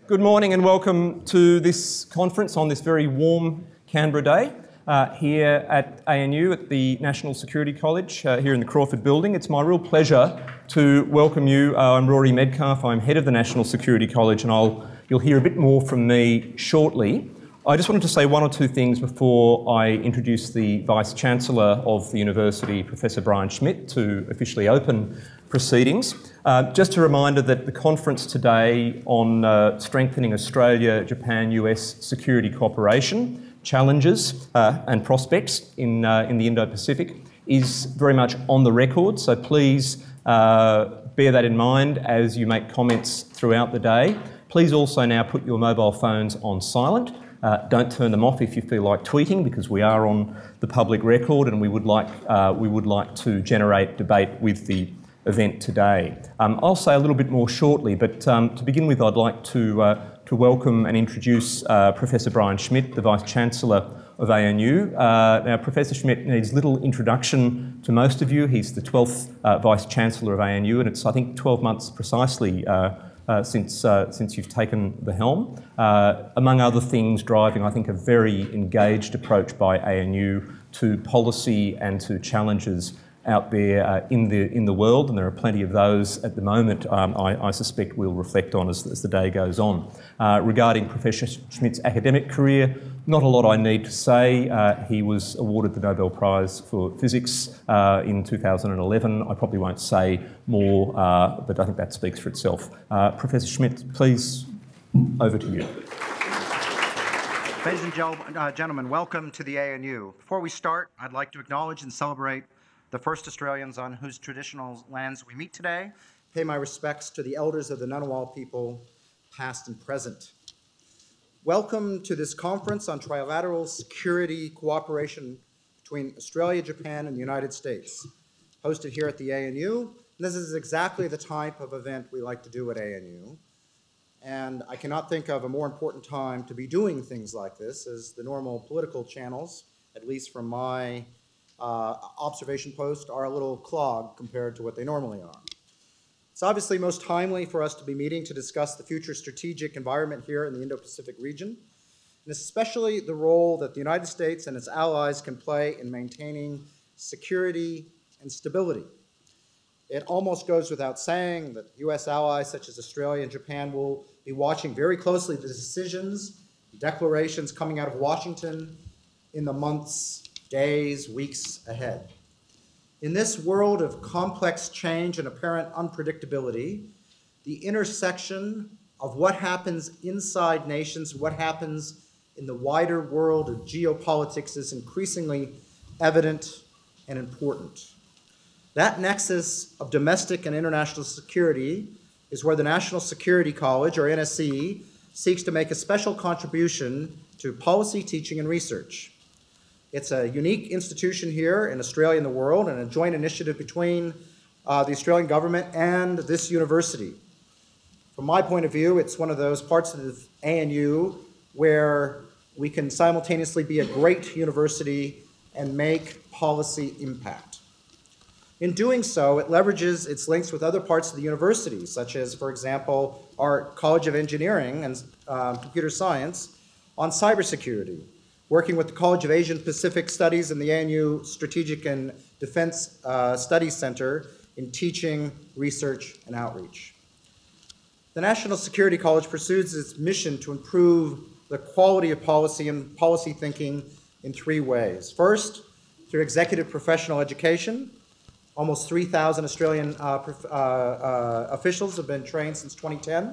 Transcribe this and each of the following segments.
Good morning and welcome to this conference on this very warm Canberra day here at ANU at the National Security College here in the Crawford building. It's my real pleasure to welcome you. I'm Rory Medcalf, I'm head of the National Security College, and you'll hear a bit more from me shortly. I just wanted to say one or two things before I introduce the Vice-Chancellor of the University, Professor Brian Schmidt, to officially open proceedings. Just a reminder that the conference today on strengthening Australia, Japan, US security cooperation, challenges and prospects in the Indo-Pacific is very much on the record, so please bear that in mind as you make comments throughout the day. Please also now put your mobile phones on silent. Don't turn them off if you feel like tweeting, because we are on the public record and we would like to generate debate with the event today. I'll say a little bit more shortly, but to begin with, I'd like to welcome and introduce Professor Brian Schmidt, the Vice-Chancellor of ANU. Now, Professor Schmidt needs little introduction to most of you. He's the 12th Vice-Chancellor of ANU, and it's, I think, 12 months precisely since you've taken the helm. Among other things, driving, I think, a very engaged approach by ANU to policy and to challenges out there in the world, and there are plenty of those at the moment. I suspect we'll reflect on as the day goes on. Regarding Professor Schmidt's academic career, not a lot I need to say. He was awarded the Nobel Prize for Physics in 2011. I probably won't say more, but I think that speaks for itself. Professor Schmidt, please, over to you. Ladies and gentlemen, welcome to the ANU. Before we start, I'd like to acknowledge and celebrate the first Australians on whose traditional lands we meet today. Pay my respects to the elders of the Ngunnawal people, past and present. Welcome to this conference on trilateral security cooperation between Australia, Japan, and the United States, hosted here at the ANU. And this is exactly the type of event we like to do at ANU. And I cannot think of a more important time to be doing things like this, as the normal political channels, at least from my observation post, are a little clogged compared to what they normally are. It's obviously most timely for us to be meeting to discuss the future strategic environment here in the Indo-Pacific region, and especially the role that the United States and its allies can play in maintaining security and stability. It almost goes without saying that US allies such as Australia and Japan will be watching very closely the decisions, declarations coming out of Washington in the months, days, weeks ahead. In this world of complex change and apparent unpredictability, the intersection of what happens inside nations, what happens in the wider world of geopolitics is increasingly evident and important. That nexus of domestic and international security is where the National Security College, or NSC, seeks to make a special contribution to policy, teaching, and research. It's a unique institution here in Australia and the world, and a joint initiative between the Australian government and this university. From my point of view, it's one of those parts of ANU where we can simultaneously be a great university and make policy impact. In doing so, it leverages its links with other parts of the university, such as, for example, our College of Engineering and Computer Science on cybersecurity, working with the College of Asian-Pacific Studies and the ANU Strategic and Defense Studies Center in teaching, research, and outreach. The National Security College pursues its mission to improve the quality of policy and policy thinking in three ways. First, through executive professional education. Almost 3,000 Australian officials have been trained since 2010.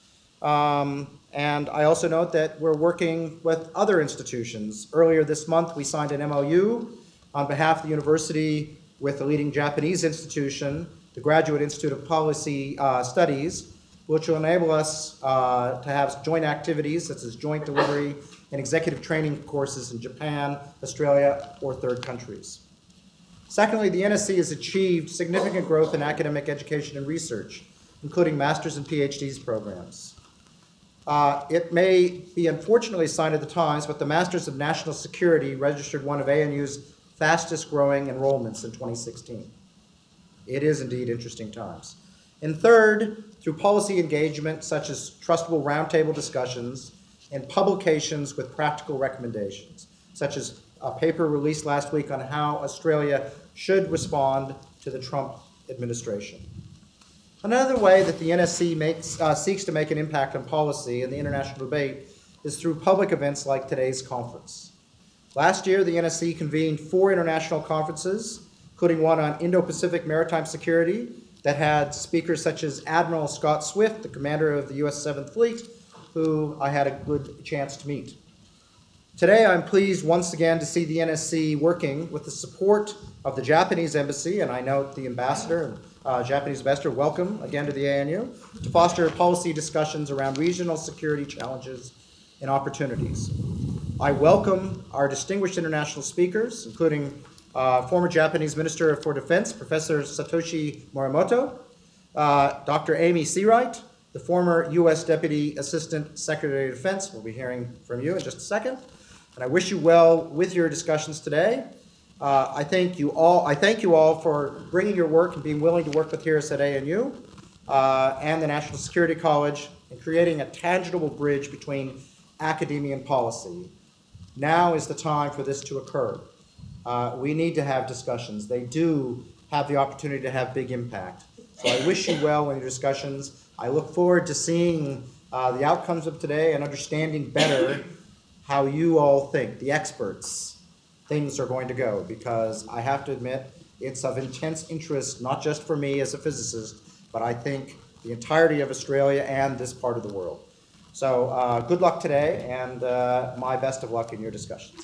And I also note that we're working with other institutions. Earlier this month, we signed an MOU on behalf of the university with the leading Japanese institution, the Graduate Institute of Policy Studies, which will enable us to have joint activities such as joint delivery and executive training courses in Japan, Australia, or third countries. Secondly, the NSC has achieved significant growth in academic education and research, including master's and PhDs programs. It may be unfortunately a sign of the times, but the Masters of National Security registered one of ANU's fastest growing enrollments in 2016. It is indeed interesting times. And third, through policy engagement such as trustable roundtable discussions and publications with practical recommendations, such as a paper released last week on how Australia should respond to the Trump administration. Another way that the NSC seeks to make an impact on policy and the international debate is through public events like today's conference. Last year, the NSC convened 4 international conferences, including one on Indo-Pacific maritime security that had speakers such as Admiral Scott Swift, the commander of the U.S. 7th Fleet, who I had a good chance to meet. Today, I'm pleased once again to see the NSC working with the support of the Japanese Embassy, and I note the ambassador and Japanese ambassador, welcome again to the ANU, to foster policy discussions around regional security challenges and opportunities. I welcome our distinguished international speakers, including former Japanese Minister for Defense, Professor Satoshi Morimoto, Dr. Amy Seawright, the former U.S. Deputy Assistant Secretary of Defense. We'll be hearing from you in just a second. And I wish you well with your discussions today. I thank you all for bringing your work and being willing to work with us at ANU and the National Security College and creating a tangible bridge between academia and policy. Now is the time for this to occur. We need to have discussions. They do have the opportunity to have big impact. So I wish you well in your discussions. I look forward to seeing the outcomes of today and understanding better how you all think, the experts, things are going to go, because I have to admit it's of intense interest, not just for me as a physicist, but I think the entirety of Australia and this part of the world. So good luck today, and my best of luck in your discussions.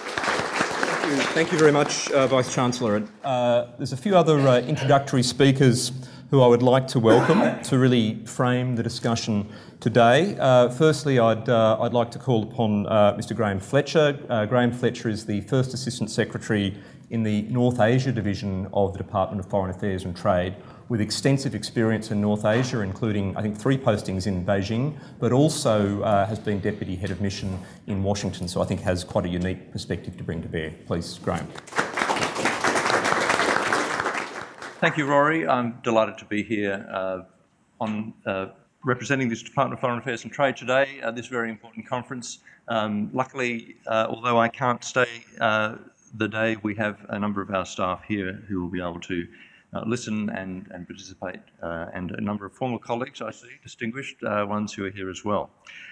Thank you very much, Vice-Chancellor. There's a few other introductory speakers who I would like to welcome to really frame the discussion today. Firstly, I'd like to call upon Mr. Graham Fletcher. Graham Fletcher is the First Assistant Secretary in the North Asia Division of the Department of Foreign Affairs and Trade, with extensive experience in North Asia, including, I think, 3 postings in Beijing, but also has been Deputy Head of Mission in Washington, so I think has quite a unique perspective to bring to bear. Please, Graham. Thank you, Rory. I'm delighted to be here representing this Department of Foreign Affairs and Trade today, this very important conference. Luckily, although I can't stay the day, we have a number of our staff here who will be able to listen and participate, and a number of former colleagues I see, distinguished ones who are here as well.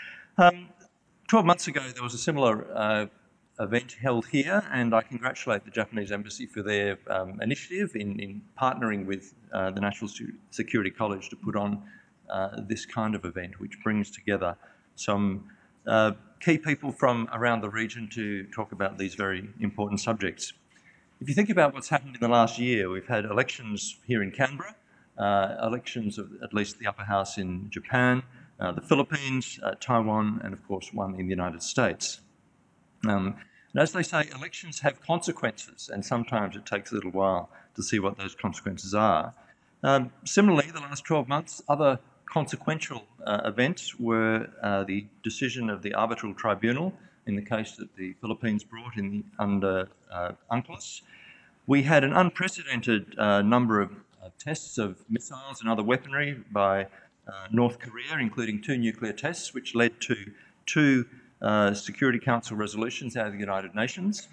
12 months ago, there was a similar event held here, and I congratulate the Japanese Embassy for their initiative in partnering with the National Security College to put on this kind of event, which brings together some key people from around the region to talk about these very important subjects. If you think about what's happened in the last year, we've had elections here in Canberra, elections of at least the upper house in Japan, the Philippines, Taiwan, and of course one in the United States. And as they say, elections have consequences, and sometimes it takes a little while to see what those consequences are. Similarly, the last 12 months, other consequential events were the decision of the arbitral tribunal in the case that the Philippines brought under UNCLOS. We had an unprecedented number of tests of missiles and other weaponry by North Korea, including 2 nuclear tests, which led to 2 Security Council resolutions out of the United Nations.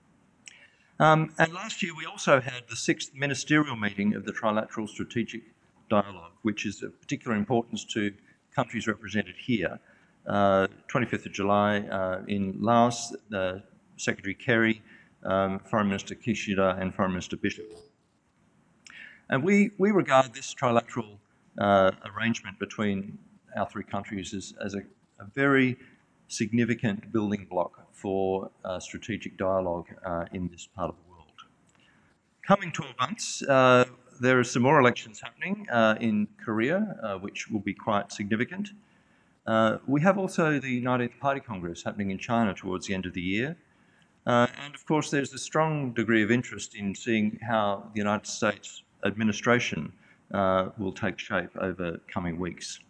And last year we also had the 6th ministerial meeting of the Trilateral Strategic Dialogue, which is of particular importance to countries represented here. 25th of July in Laos, Secretary Kerry, Foreign Minister Kishida and Foreign Minister Bishop. And we regard this trilateral arrangement between our 3 countries as a very significant building block for strategic dialogue in this part of the world. Coming 12 months, there are some more elections happening in Korea, which will be quite significant. We have also the 19th Party Congress happening in China towards the end of the year. And of course, there's a strong degree of interest in seeing how the United States administration will take shape over coming weeks.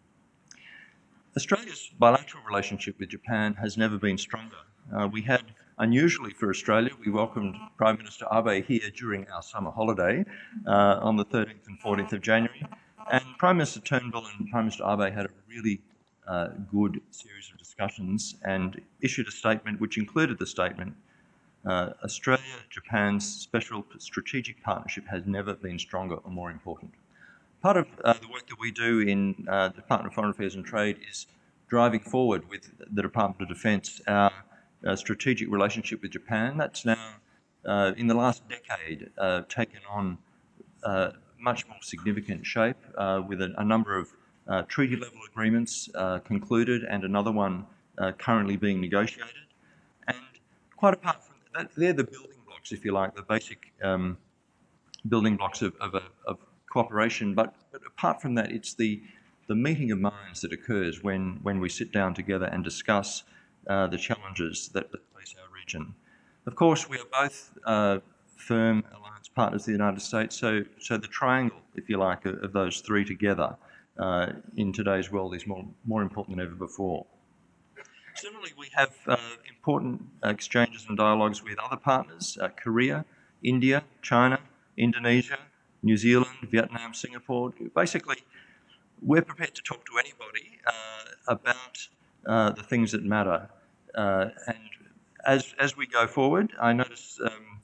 Australia's bilateral relationship with Japan has never been stronger. We had, unusually for Australia, we welcomed Prime Minister Abe here during our summer holiday on the 13th and 14th of January. And Prime Minister Turnbull and Prime Minister Abe had a really good series of discussions and issued a statement which included the statement, Australia-Japan's special strategic partnership has never been stronger or more important. Part of the work that we do in the Department of Foreign Affairs and Trade is driving forward with the Department of Defence our strategic relationship with Japan. That's now, in the last decade, taken on much more significant shape with a number of treaty-level agreements concluded and another one currently being negotiated. And quite apart from that, they're the building blocks, if you like, the basic building blocks of cooperation. But apart from that, it's the meeting of minds that occurs when we sit down together and discuss the challenges that face our region. Of course, we are both firm alliance partners of the United States, so the triangle, if you like, of those three together in today's world is more important than ever before. Similarly, we have important exchanges and dialogues with other partners, Korea, India, China, Indonesia, New Zealand, Vietnam, Singapore. Basically, we're prepared to talk to anybody about the things that matter. And as we go forward, I notice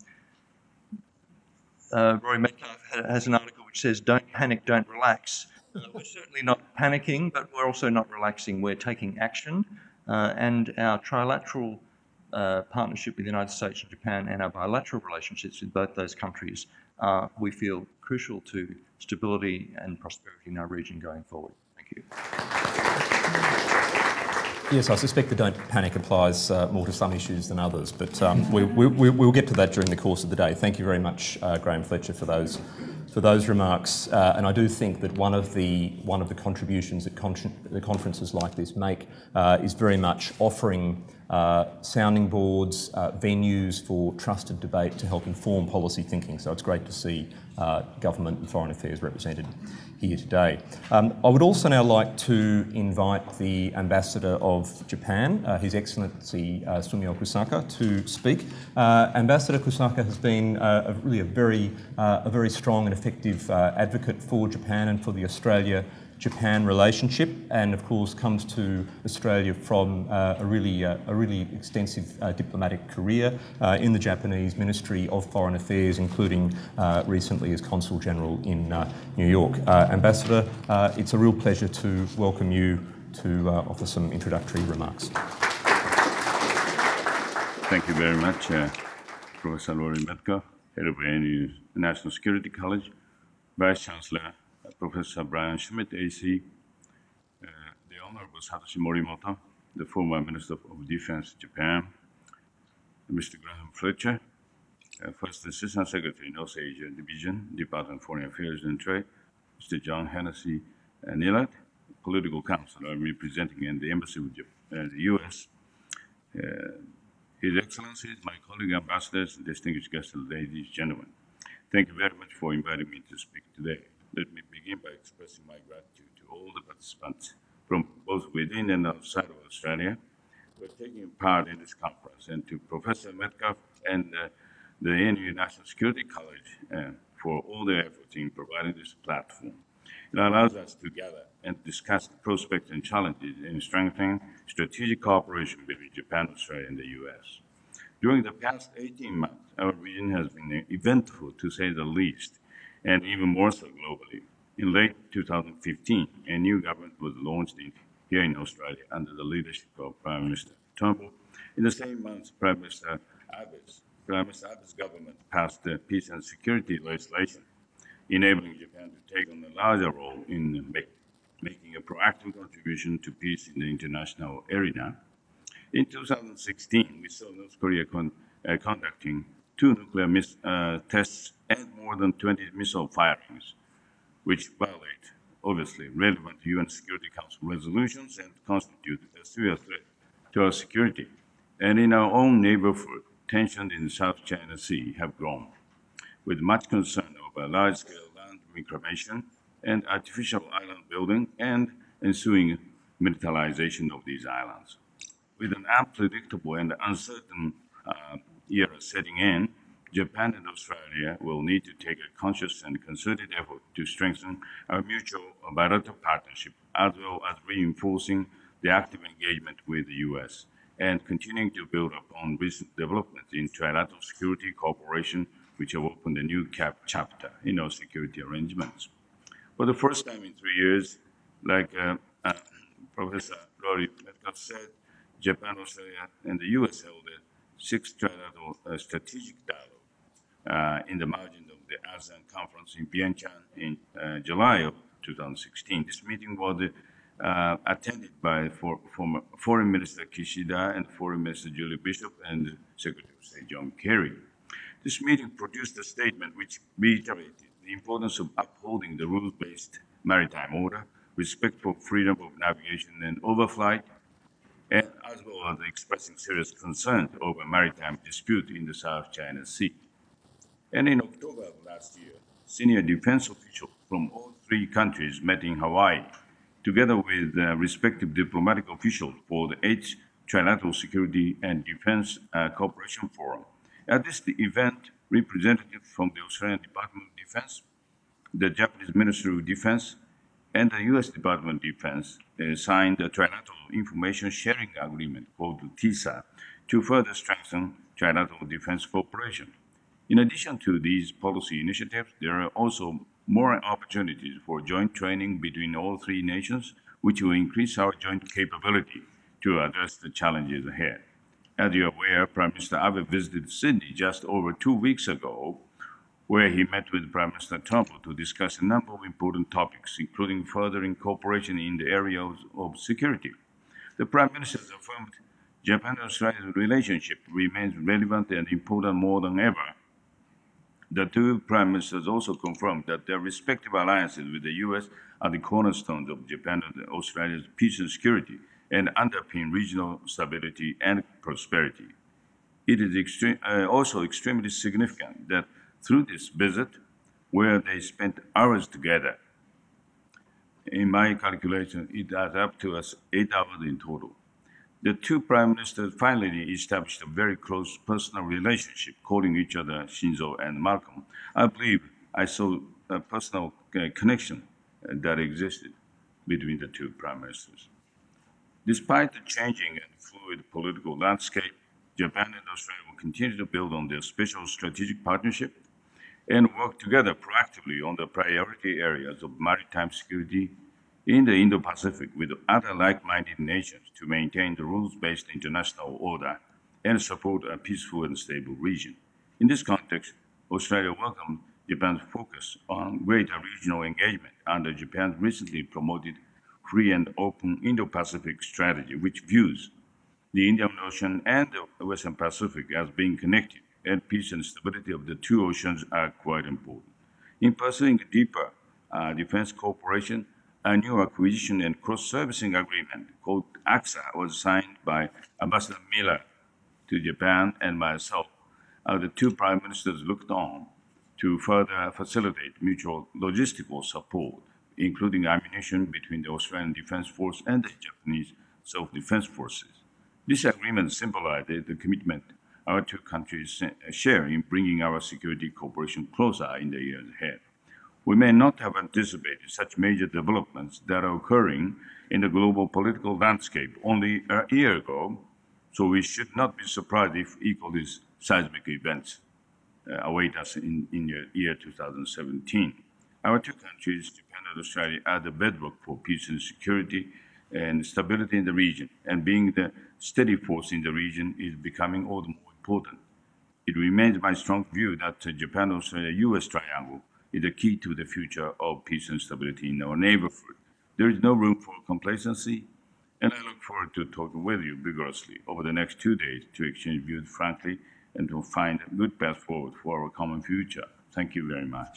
Rory Metcalf has an article which says, "Don't panic, don't relax." We're certainly not panicking, but we're also not relaxing. We're taking action, and our trilateral partnership with the United States and Japan and our bilateral relationships with both those countries are, we feel, crucial to stability and prosperity in our region going forward. Thank you. Yes, I suspect the don't panic applies more to some issues than others, but we'll get to that during the course of the day. Thank you very much, Graham Fletcher, for those remarks. And I do think that one of the contributions that the conferences like this make is very much offering sounding boards, venues for trusted debate to help inform policy thinking. So it's great to see government and foreign affairs represented here today. I would also now like to invite the Ambassador of Japan, His Excellency Sumio Kusaka, to speak. Ambassador Kusaka has been really a very strong and effective advocate for Japan and for the Australia-Japan relationship, and of course comes to Australia from a really extensive diplomatic career in the Japanese Ministry of Foreign Affairs, including recently as Consul General in New York. Ambassador, it's a real pleasure to welcome you to offer some introductory remarks. Thank you very much, Professor Rory Metcalf, Head of ANU National Security College, Vice Chancellor Professor Brian Schmidt, AC, the Honorable Satoshi Morimoto, the former Minister of Defense of Japan, Mr. Graham Fletcher, First Assistant Secretary, North Asia Division, Department of Foreign Affairs and Trade, Mr. John Hennessy Nilat, Political Counselor representing in the Embassy of the U.S., His Excellencies, my colleague ambassadors, and distinguished guests, ladies and gentlemen. Thank you very much for inviting me to speak today. Let me begin by expressing my gratitude to all the participants from both within and outside of Australia who are taking part in this conference, and to Professor Metcalf and the ANU National Security College for all their efforts in providing this platform. It allows us to gather and discuss the prospects and challenges in strengthening strategic cooperation between Japan, Australia, and the U.S. During the past 18 months, our region has been eventful, to say the least, and even more so globally. In late 2015, a new government was launched here in Australia under the leadership of Prime Minister Turnbull. In the same month, Prime Minister Abe's government passed the peace and security legislation, enabling Japan to take on a larger role in making a proactive contribution to peace in the international arena. In 2016, we saw North Korea conducting 2 nuclear tests and more than 20 missile firings, which violate, obviously, relevant UN Security Council resolutions and constitute a serious threat to our security. And in our own neighborhood, tensions in the South China Sea have grown, with much concern over large-scale land reclamation and artificial island building and ensuing militarization of these islands. With an unpredictable and uncertain era setting in, Japan and Australia will need to take a conscious and concerted effort to strengthen our mutual bilateral partnership, as well as reinforcing the active engagement with the U.S. and continuing to build upon recent developments in trilateral security cooperation, which have opened a new chapter in our security arrangements. For the first time in 3 years, like Professor Rory Metcalf said, Japan, Australia, and the U.S. held a sixth trilateral strategic dialogue in the margin of the ASEAN conference in Vientiane in July of 2016. This meeting was attended by former Foreign Minister Kishida and Foreign Minister Julie Bishop and Secretary of State John Kerry. This meeting produced a statement which reiterated the importance of upholding the rules-based maritime order, respect for freedom of navigation and overflight, and as well as expressing serious concerns over maritime dispute in the South China Sea. And in October of last year, senior defense officials from all three countries met in Hawaii, together with respective diplomatic officials for the 8th Trilateral Security and Defense Cooperation Forum. At this event, representatives from the Australian Department of Defense, the Japanese Ministry of Defense, and the U.S. Department of Defense signed a Trilateral Information Sharing Agreement called TISA to further strengthen trilateral defense cooperation. In addition to these policy initiatives, there are also more opportunities for joint training between all three nations, which will increase our joint capability to address the challenges ahead. As you are aware, Prime Minister Abe visited Sydney just over 2 weeks ago, where he met with Prime Minister Trump to discuss a number of important topics, including furthering cooperation in the area of security. The Prime Minister affirmed Japan and Australia's relationship remains relevant and important more than ever. The two Prime Ministers also confirmed that their respective alliances with the U.S. are the cornerstones of Japan and Australia's peace and security and underpin regional stability and prosperity. It is also extremely significant that through this visit, where they spent hours together, in my calculation, it adds up to 8 hours in total. The two prime ministers finally established a very close personal relationship, calling each other Shinzo and Malcolm. I believe I saw a personal connection that existed between the two prime ministers. Despite the changing and fluid political landscape, Japan and Australia will continue to build on their special strategic partnership and work together proactively on the priority areas of maritime security in the Indo-Pacific with other like-minded nations to maintain the rules-based international order and support a peaceful and stable region. In this context, Australia welcomed Japan's focus on greater regional engagement under Japan's recently promoted free and open Indo-Pacific strategy, which views the Indian Ocean and the Western Pacific as being connected, and peace and stability of the two oceans are quite important. In pursuing deeper defense cooperation, a new acquisition and cross-servicing agreement called AXA was signed by Ambassador Miller to Japan and myself. The two prime ministers looked on to further facilitate mutual logistical support, including ammunition between the Australian Defence Force and the Japanese Self-Defence Forces. This agreement symbolizes the commitment our two countries share in bringing our security cooperation closer in the years ahead. We may not have anticipated such major developments that are occurring in the global political landscape only a year ago, so we should not be surprised if equally seismic events await us in the year 2017. Our two countries, Japan and Australia, are the bedrock for peace and security and stability in the region, and being the steady force in the region is becoming all the more important. It remains my strong view that the Japan-Australia-US triangle is the key to the future of peace and stability in our neighborhood. There is no room for complacency, and I look forward to talking with you vigorously over the next 2 days to exchange views frankly and to find a good path forward for our common future. Thank you very much.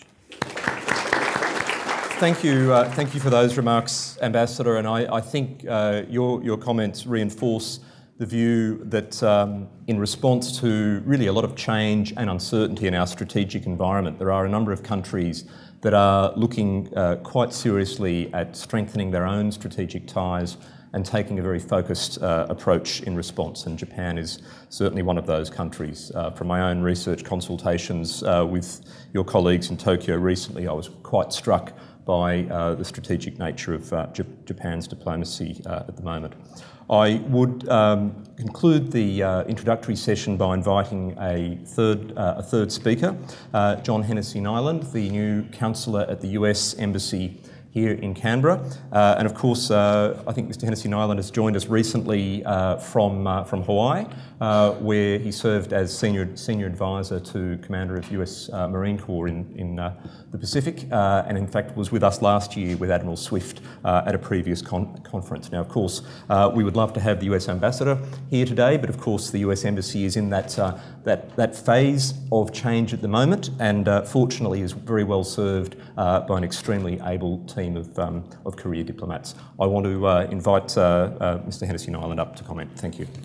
Thank you for those remarks, Ambassador, and I think your comments reinforce the view that in response to really a lot of change and uncertainty in our strategic environment, there are a number of countries that are looking quite seriously at strengthening their own strategic ties and taking a very focused approach in response. And Japan is certainly one of those countries. From my own research consultations with your colleagues in Tokyo recently, I was quite struck by the strategic nature of Japan's diplomacy at the moment. I would conclude the introductory session by inviting a third speaker, John Hennessy Nyland, the new counsellor at the US Embassy here in Canberra. And of course, I think Mr. Hennessy Nyland has joined us recently from Hawaii, where he served as senior advisor to Commander of US Marine Corps in the Pacific, and in fact was with us last year with Admiral Swift at a previous conference. Now, of course, we would love to have the US Ambassador here today, but of course the US Embassy is in that phase of change at the moment, and fortunately is very well served by an extremely able team of career diplomats. I want to invite Mr. Hennessy Nyland up to comment. Thank you.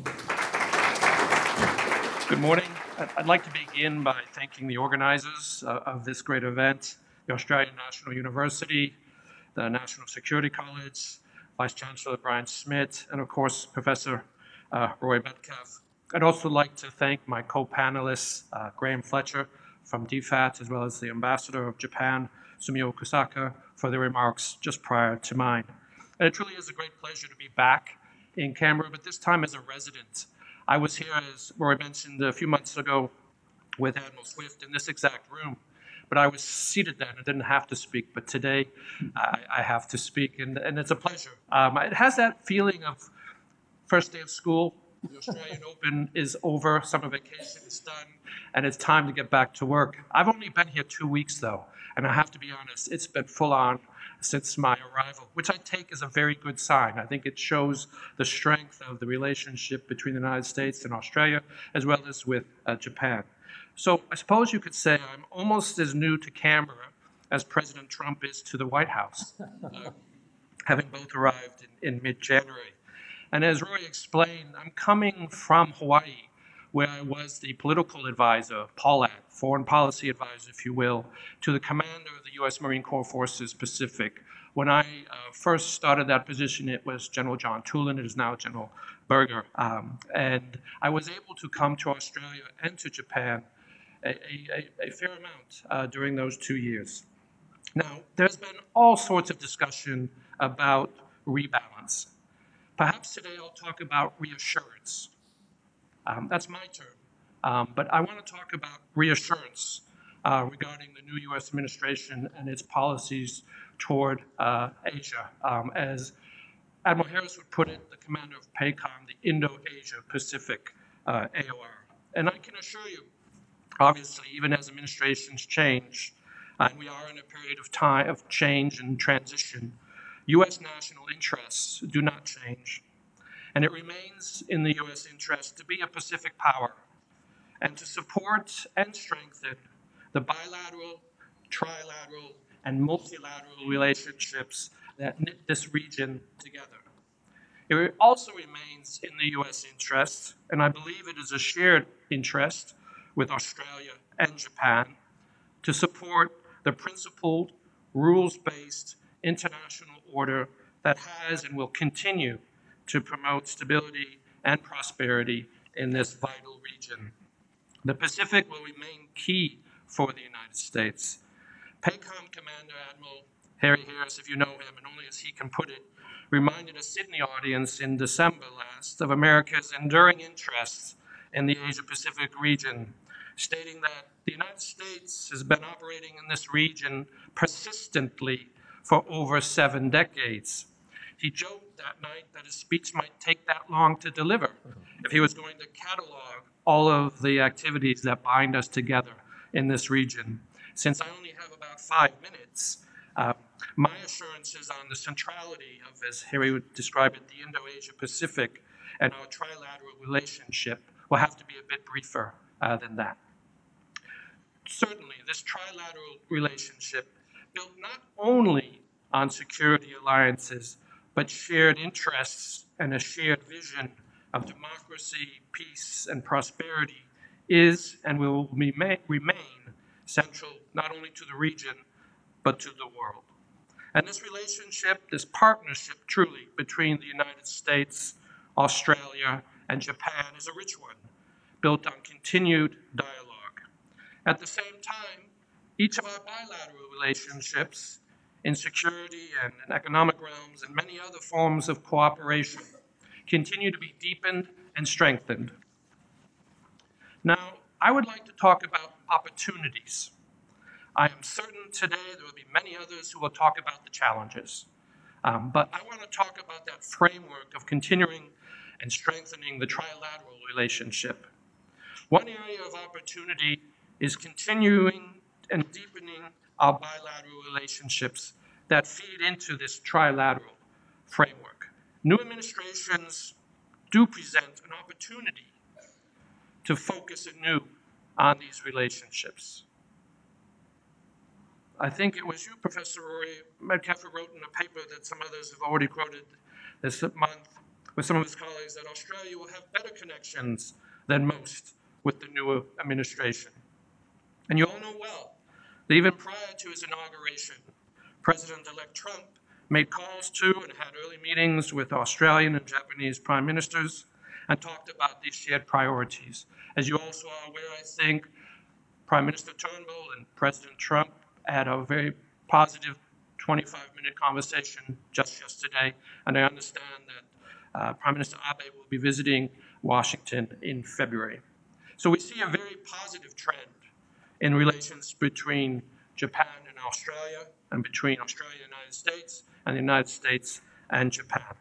Good morning. I'd like to begin by thanking the organisers of this great event, the Australian National University, the National Security College, Vice Chancellor Brian Schmidt, and of course, Professor Roy Metcalf. I'd also like to thank my co-panelists, Graham Fletcher from DFAT, as well as the Ambassador of Japan, Sumio Kusaka, for their remarks just prior to mine. And it truly is a great pleasure to be back in Canberra, but this time as a resident. I was here, as Roy mentioned, a few months ago with Admiral Swift in this exact room, but I was seated then and didn't have to speak, but today I have to speak, and it's a pleasure. It has that feeling of first day of school. The Australian Open is over, summer vacation is done, and it's time to get back to work. I've only been here 2 weeks, though, and I have to be honest, it's been full on since my arrival, which I take as a very good sign. I think it shows the strength of the relationship between the United States and Australia, as well as with Japan. So I suppose you could say I'm almost as new to Canberra as President Trump is to the White House, having both arrived in mid-January. And as Roy explained, I'm coming from Hawaii, where I was the political advisor, POLAD, foreign policy advisor, if you will, to the commander of the U.S. Marine Corps Forces Pacific. When I first started that position, it was General John Tulin. It is now General Berger. And I was able to come to Australia and to Japan a fair amount during those 2 years. Now, there's been all sorts of discussion about rebalance. Perhaps today I'll talk about reassurance. That's my term. But I want to talk about reassurance regarding the new U.S. administration and its policies toward Asia. As Admiral Harris would put it, the commander of PACOM, the Indo-Asia-Pacific AOR. And I can assure you, obviously, even as administrations change, and we are in a period of time of change and transition, U.S. national interests do not change. And it remains in the U.S. interest to be a Pacific power and to support and strengthen the bilateral, trilateral, and multilateral relationships that knit this region together. It also remains in the U.S. interest, and I believe it is a shared interest with Australia and Japan, to support the principled, rules-based international order that has and will continue to promote stability and prosperity in this vital region. The Pacific will remain key for the United States. PACOM Commander Admiral Harry Harris, if you know him, and only as he can put it, reminded a Sydney audience in December last of America's enduring interests in the Asia-Pacific region, stating that the United States has been operating in this region persistently for over 7 decades. He joked that night that his speech might take that long to deliver if he was going to catalog all of the activities that bind us together in this region. Since I only have about 5 minutes, my assurances on the centrality of, as Harry would describe it, the Indo-Asia-Pacific and our trilateral relationship will have to be a bit briefer than that. Certainly, this trilateral relationship, built not only on security alliances, but shared interests and a shared vision of democracy, peace, and prosperity, is and will remain central not only to the region, but to the world. And this relationship, this partnership truly between the United States, Australia, and Japan is a rich one, built on continued dialogue. At the same time, each of our bilateral relationships in security and in economic realms and many other forms of cooperation continue to be deepened and strengthened. Now, I would like to talk about opportunities. I am certain today there will be many others who will talk about the challenges. But I want to talk about that framework of continuing and strengthening the trilateral relationship. One area of opportunity is continuing and deepening our bilateral relationships that feed into this trilateral framework. New administrations do present an opportunity to focus anew on these relationships. I think it was you, Professor Rory Metcalf, who wrote in a paper that some others have already quoted this month with some of his colleagues that Australia will have better connections than most with the new administration. And you all know well that even prior to his inauguration, President-elect Trump made calls to and had early meetings with Australian and Japanese prime ministers and talked about these shared priorities. As you also are aware, I think Prime Minister Turnbull and President Trump had a very positive 25-minute conversation just yesterday, and I understand that Prime Minister Abe will be visiting Washington in February. So we see a very positive trend in relations between Japan and Australia, and between Australia and the United States, and the United States and Japan.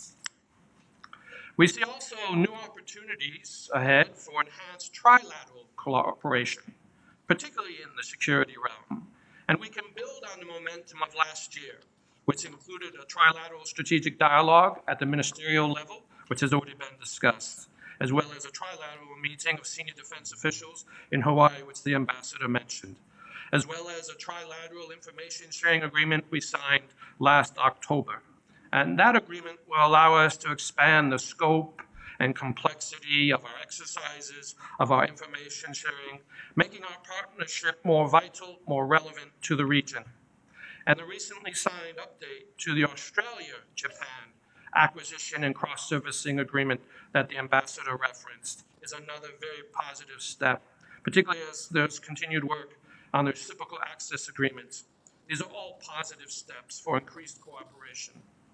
We see also new opportunities ahead for enhanced trilateral cooperation, particularly in the security realm. And we can build on the momentum of last year, which included a trilateral strategic dialogue at the ministerial level, which has already been discussed, as well as a trilateral meeting of senior defense officials in Hawaii, which the ambassador mentioned, as well as a trilateral information sharing agreement we signed last October. And that agreement will allow us to expand the scope and complexity of our exercises, of our information sharing, making our partnership more vital, more relevant to the region. And the recently signed update to the Australia-Japan acquisition and cross-servicing agreement that the ambassador referenced is another very positive step, particularly as there's continued work on the reciprocal access agreements. These are all positive steps for increased cooperation.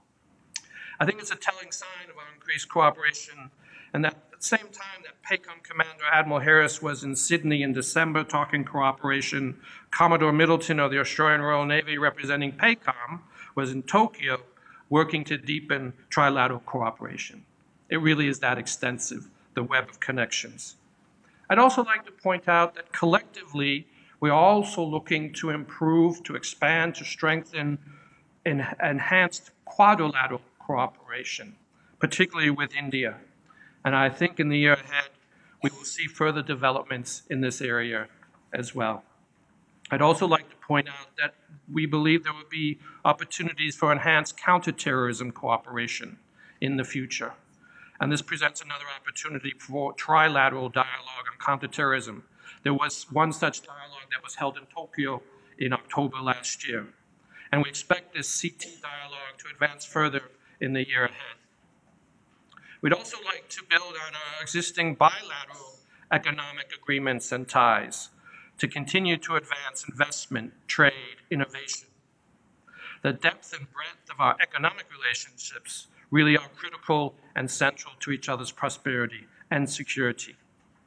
I think it's a telling sign of our increased cooperation, and that at the same time that PACOM Commander Admiral Harris was in Sydney in December talking cooperation, Commodore Middleton of the Australian Royal Navy representing PACOM was in Tokyo working to deepen trilateral cooperation. It really is that extensive, the web of connections. I'd also like to point out that collectively, we're also looking to improve, to expand, to strengthen enhanced quadrilateral cooperation, particularly with India. And I think in the year ahead, we will see further developments in this area as well. I'd also like to point out that we believe there will be opportunities for enhanced counterterrorism cooperation in the future. And this presents another opportunity for trilateral dialogue on counterterrorism. There was one such dialogue that was held in Tokyo in October last year. And we expect this CT dialogue to advance further in the year ahead. We'd also like to build on our existing bilateral economic agreements and ties to continue to advance investment, trade, innovation. The depth and breadth of our economic relationships really are critical and central to each other's prosperity and security.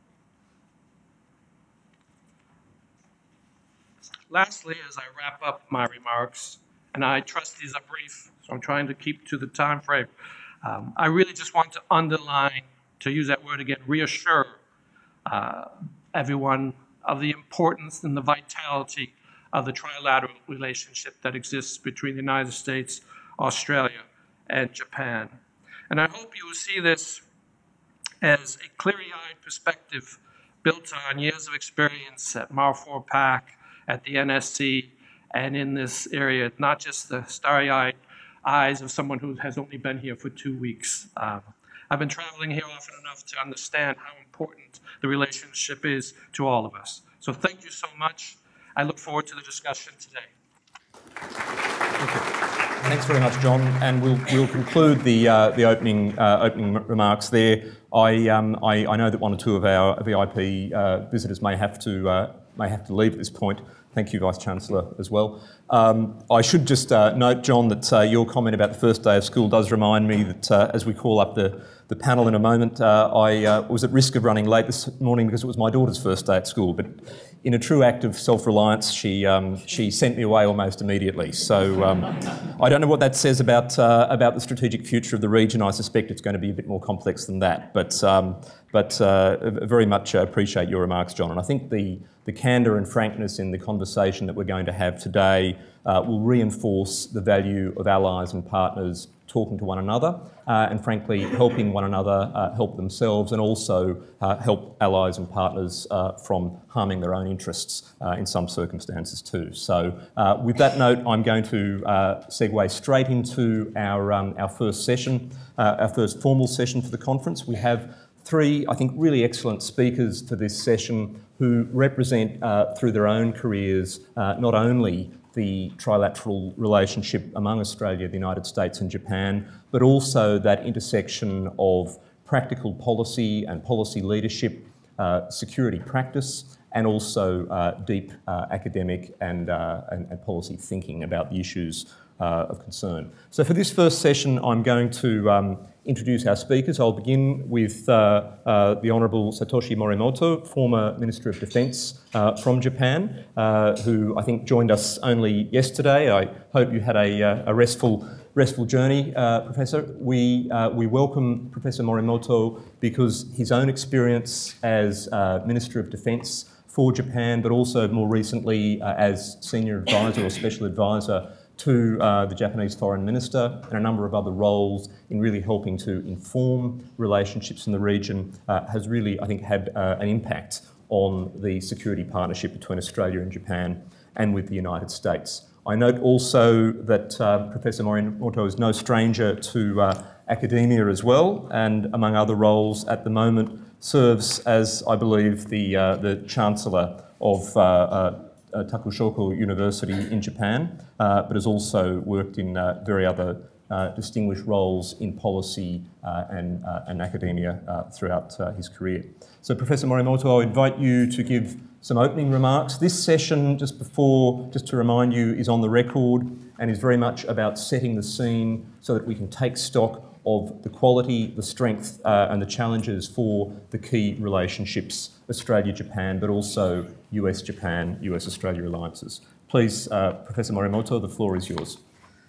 Lastly, as I wrap up my remarks, and I trust these are brief, so I'm trying to keep to the time frame, I really just want to underline, to use that word again, reassure everyone of the importance and the vitality of the trilateral relationship that exists between the United States, Australia, and Japan. And I hope you will see this as a clear-eyed perspective built on years of experience at Marfor PAC, at the NSC, and in this area, not just the starry-eyed eyes of someone who has only been here for 2 weeks. I've been traveling here often enough to understand how important the relationship is to all of us. So thank you so much. I look forward to the discussion today. Thank you. Thanks very much, John. And we'll conclude the opening remarks there. I know that one or two of our VIP visitors may have to leave at this point. Thank you, Vice-Chancellor, as well. I should just note, John, that your comment about the first day of school does remind me that as we call up the panel in a moment, I was at risk of running late this morning because it was my daughter's first day at school. But in a true act of self-reliance, she sent me away almost immediately. So I don't know what that says about the strategic future of the region. I suspect it's going to be a bit more complex than that. But very much appreciate your remarks, John. And I think the candour and frankness in the conversation that we're going to have today will reinforce the value of allies and partners talking to one another and frankly helping one another help themselves, and also help allies and partners from harming their own interests in some circumstances too. So with that note, I'm going to segue straight into our first session, our first formal session for the conference. We have three, I think, really excellent speakers for this session who represent through their own careers not only the trilateral relationship among Australia, the United States and Japan, but also that intersection of practical policy and policy leadership, security practice, and also deep academic and policy thinking about the issues of concern. So for this first session, I'm going to introduce our speakers. I'll begin with the Honourable Satoshi Morimoto, former Minister of Defence from Japan, who I think joined us only yesterday. I hope you had a restful journey, Professor. We welcome Professor Morimoto because his own experience as Minister of Defence for Japan, but also more recently as Senior Advisor or Special Advisor to the Japanese Foreign Minister, and a number of other roles in really helping to inform relationships in the region, has really, I think, had an impact on the security partnership between Australia and Japan and with the United States. I note also that Professor Morimoto is no stranger to academia as well, and among other roles at the moment serves as, I believe, the Chancellor of Takushoko University in Japan, but has also worked in very other distinguished roles in policy and academia throughout his career. So Professor Morimoto, I invite you to give some opening remarks. This session, just to remind you, is on the record and is very much about setting the scene so that we can take stock of the quality, the strength and the challenges for the key relationships, Australia-Japan, but also US-Japan, US-Australia alliances. Please, Professor Morimoto, the floor is yours.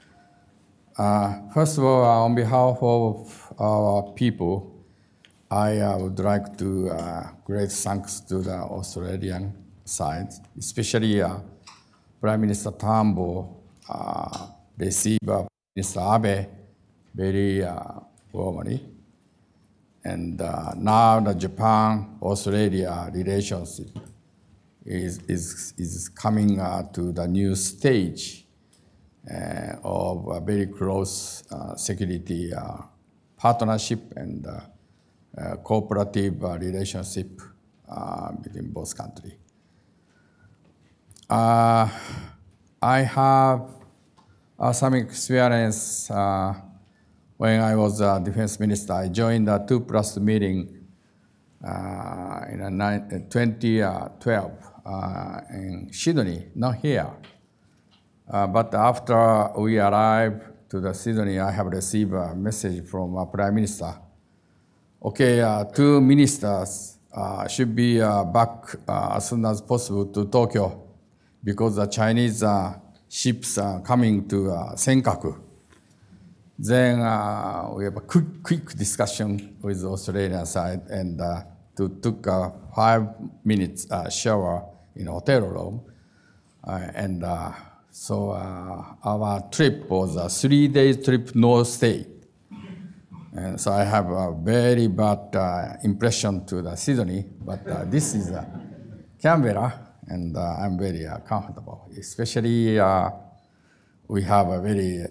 First of all, on behalf of our people, I would like to great thanks to the Australian side, especially Prime Minister Turnbull received Minister Abe very warmly. And now the Japan-Australia relationship is coming to the new stage of a very close security partnership and cooperative relationship between both countries. I have some experience when I was a defense minister. I joined the 2+ meeting in 2012 in Sydney, not here. But after we arrived to the Sydney, I have received a message from our Prime Minister. Okay, 2 ministers should be back as soon as possible to Tokyo because the Chinese ships are coming to Senkaku. Then we have a quick discussion with the Australian side and took a 5 minutes shower in a hotel room. So our trip was a 3-day trip, no stay. And so I have a very bad impression to the Sydney, but this is Canberra, and I'm very comfortable. Especially we have a very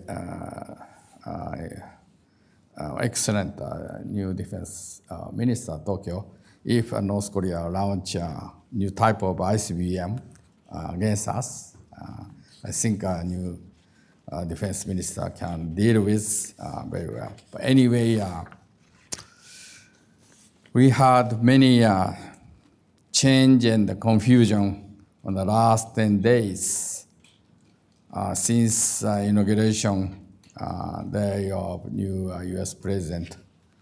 excellent new defense minister, Tokyo. If North Korea launch a new type of ICBM against us, I think a new defense minister can deal with very well. But anyway, we had many change and confusion on the last 10 days since inauguration day of new US President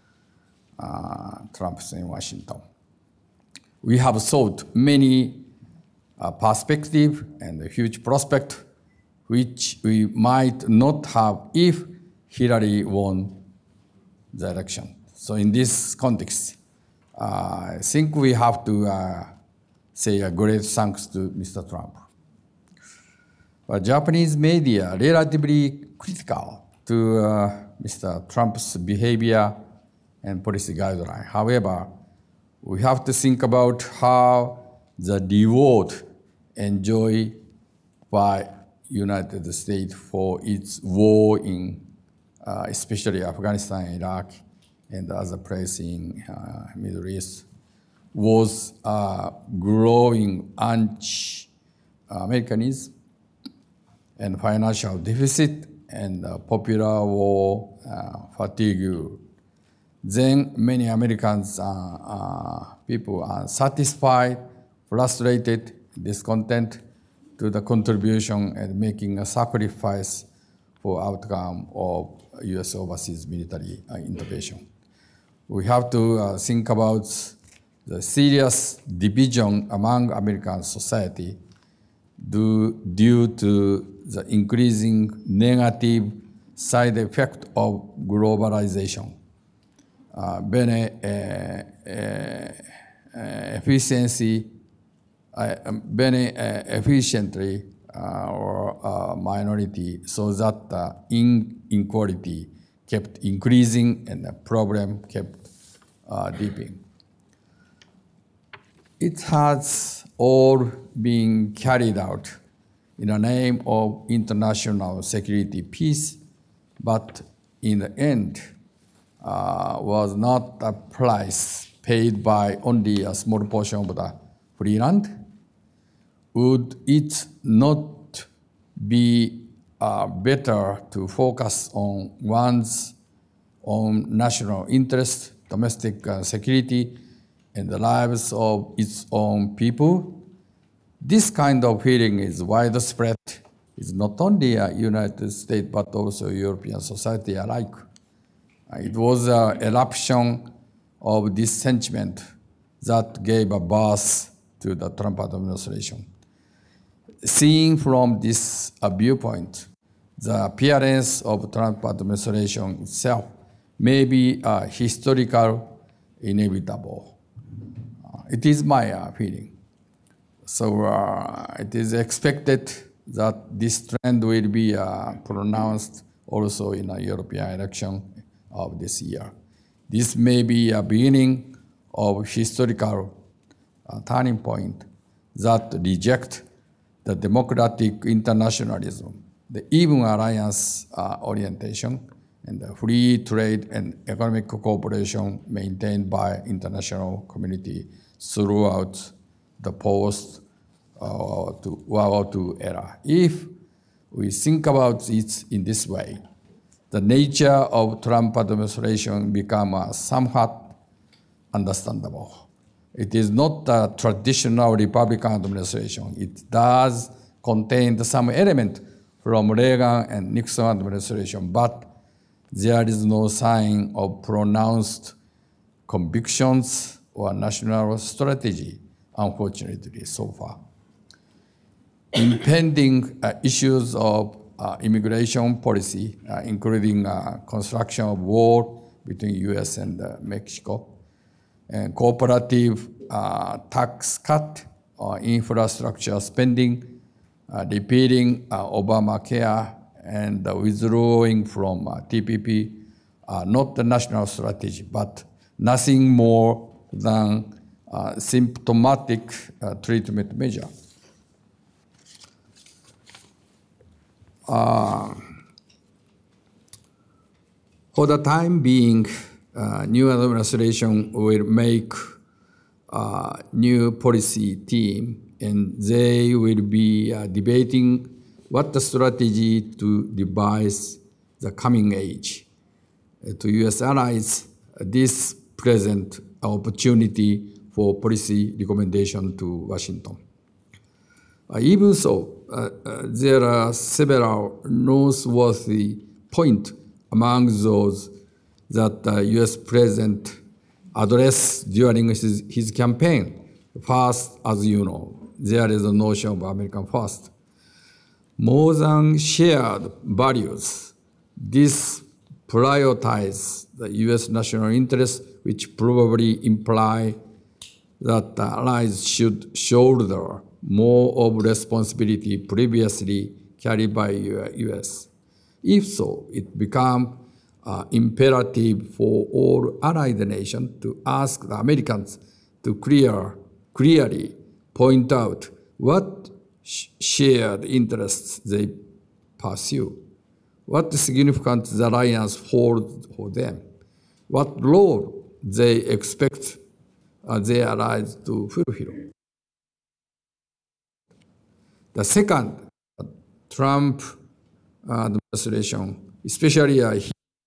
Trump in Washington. We have sought many perspectives and a huge prospect which we might not have if Hillary won the election. So in this context, I think we have to say a great thanks to Mr. Trump. But Japanese media are relatively critical to Mr. Trump's behavior and policy guideline. However, we have to think about how the reward enjoyed by United States for its war in especially Afghanistan, Iraq, and other places in Middle East was growing anti-Americanism and financial deficit and popular war fatigue. Then many Americans people are satisfied, frustrated, discontent to the contribution and making a sacrifice for outcome of U.S. overseas military intervention. We have to think about the serious division among American society due to the increasing negative side effect of globalization. Efficiently or minority, so that inequality kept increasing and the problem kept deepening. It has all been carried out in the name of international security peace, but in the end was not a price paid by only a small portion of the free land. Would it not be better to focus on one's own national interest, domestic security, and the lives of its own people? This kind of feeling is widespread. It's not only United States, but also European society alike. It was an eruption of this sentiment that gave a birth to the Trump administration. Seeing from this viewpoint, the appearance of Trump administration itself may be historical, inevitable. It is my feeling. So it is expected that this trend will be pronounced also in a European election of this year. This may be a beginning of historical turning point that reject the democratic internationalism, the even alliance orientation, and the free trade and economic cooperation maintained by international community throughout the post-World War II era. If we think about it in this way, the nature of Trump administration becomes somewhat understandable. It is not a traditional Republican administration. It does contain some element from Reagan and Nixon administration, but there is no sign of pronounced convictions or national strategy, unfortunately, so far. Impending issues of immigration policy, including construction of wall between U.S. and Mexico, and cooperative tax cut, infrastructure spending, repealing Obamacare, and withdrawing from TPP are not the national strategy, but nothing more than symptomatic treatment measure. For the time being, new administration will make a new policy team, and they will be debating what the strategy to devise the coming age. To U.S. allies, this presents an opportunity for policy recommendation to Washington. Even so, there are several noteworthy points among those that the U.S. President addressed during his campaign. First, as you know, there is a notion of American first. More than shared values, this prioritizes the U.S. national interest, which probably imply that the allies should shoulder more of responsibility previously carried by U.S. If so, it becomes imperative for all allied nations to ask the Americans to clearly point out what shared interests they pursue, what significant the alliance holds for them, what role they expect their allies to fulfill. The second, Trump administration, especially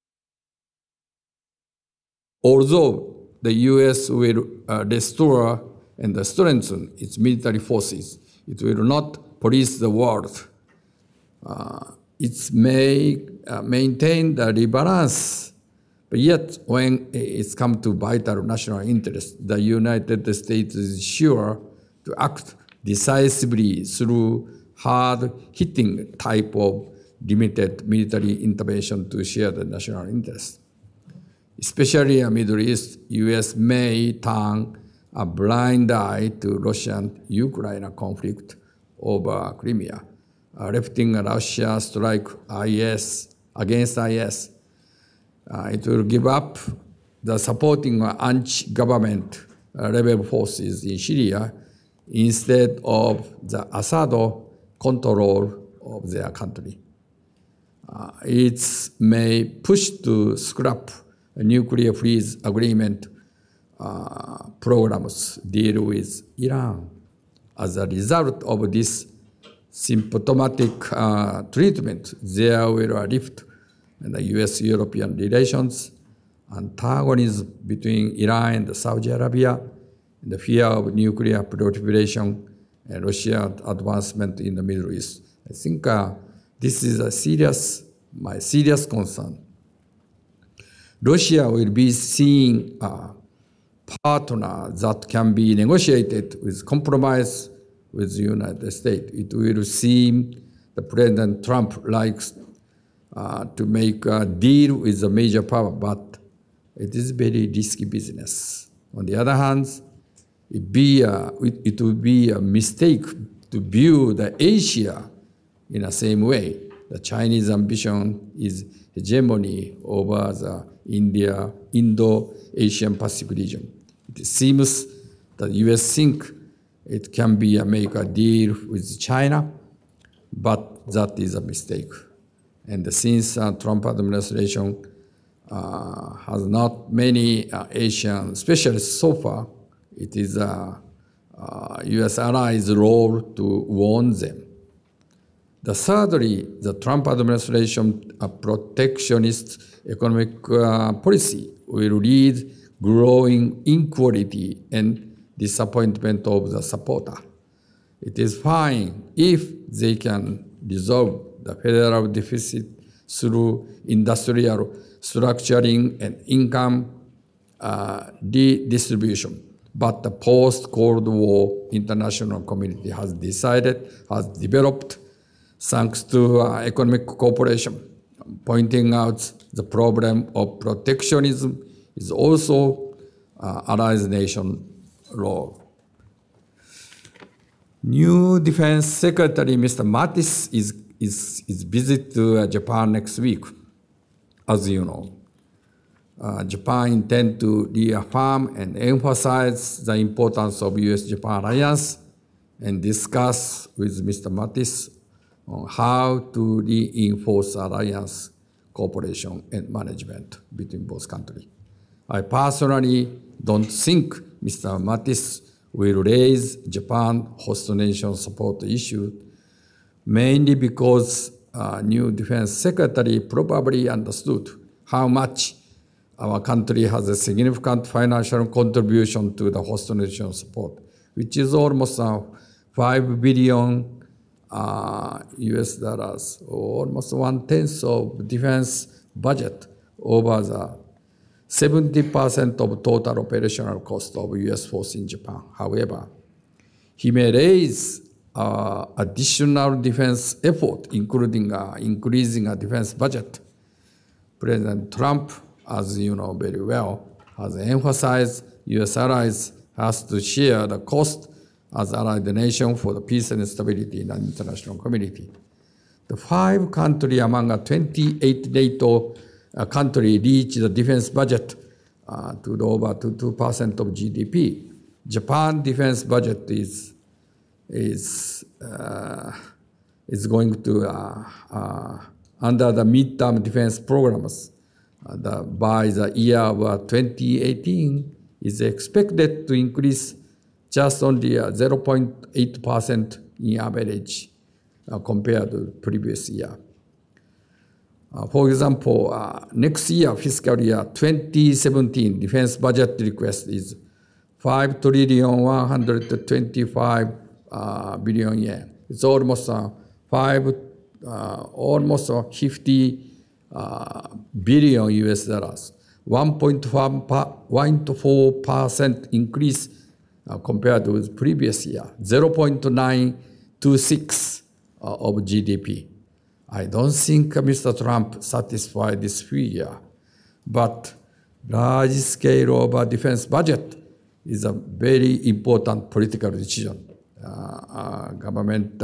although the U.S. will restore and strengthen its military forces, it will not police the world. It may maintain the rebalance, but yet when it's come to vital national interest, the United States is sure to act decisively through hard-hitting type of limited military intervention to share the national interest. Especially in the Middle East, U.S. may turn a blind eye to Russian-Ukraine conflict over Crimea, letting Russia strike against IS. It will give up the supporting anti-government rebel forces in Syria instead of the Assad control of their country. It may push to scrap a nuclear freeze agreement programs deal with Iran. As a result of this symptomatic treatment, there will a rift in the U.S.-European relations, antagonism between Iran and Saudi Arabia, and the fear of nuclear proliferation and Russia's advancement in the Middle East. I think this is my serious concern. Russia will be seen a partner that can be negotiated with compromise with the United States. It will seem that President Trump likes to make a deal with a major power, but it is very risky business. On the other hand, it would be a mistake to view the Asia in the same way. The Chinese ambition is hegemony over the Indo-Asian Pacific region. It seems that U.S. think it can make a deal with China, but that is a mistake. And since Trump administration has not many Asian specialists so far, it is U.S. allies' role to warn them. Thirdly, the Trump administration protectionist economic policy will lead growing inequality and disappointment of the supporter. It is fine if they can resolve the federal deficit through industrial structuring and income redistribution. But the post-Cold War international community has developed, thanks to economic cooperation, pointing out the problem of protectionism is also allies nation role. New Defense Secretary Mr. Mattis is visit to Japan next week, as you know. Japan intends to reaffirm and emphasize the importance of U.S.-Japan alliance and discuss with Mr. Mattis on how to reinforce alliance cooperation and management between both countries. I personally don't think Mr. Mattis will raise Japan host nation support issue mainly because new defense secretary probably understood how much our country has a significant financial contribution to the host nation support, which is almost $5 billion US dollars, or almost 1/10 of defense budget over the 70% of total operational cost of US force in Japan. However, he may raise additional defense effort, including increasing a defense budget. President Trump, as you know very well, has emphasized US allies has to share the cost as allied nation for the peace and stability in the international community. The 5 countries among 28 NATO countries reach the defense budget to over 2% of GDP. Japan defense budget is going to under the midterm defense programs by the year of 2018 is expected to increase just only 0.8% in average compared to previous year. For example, next year, fiscal year 2017, defense budget request is 5,125 billion yen. It's almost almost 50 billion US dollars, 1.4% increase compared with previous year, 0.926 of GDP. I don't think Mr. Trump satisfied this figure, but large scale of a defense budget is a very important political decision. Government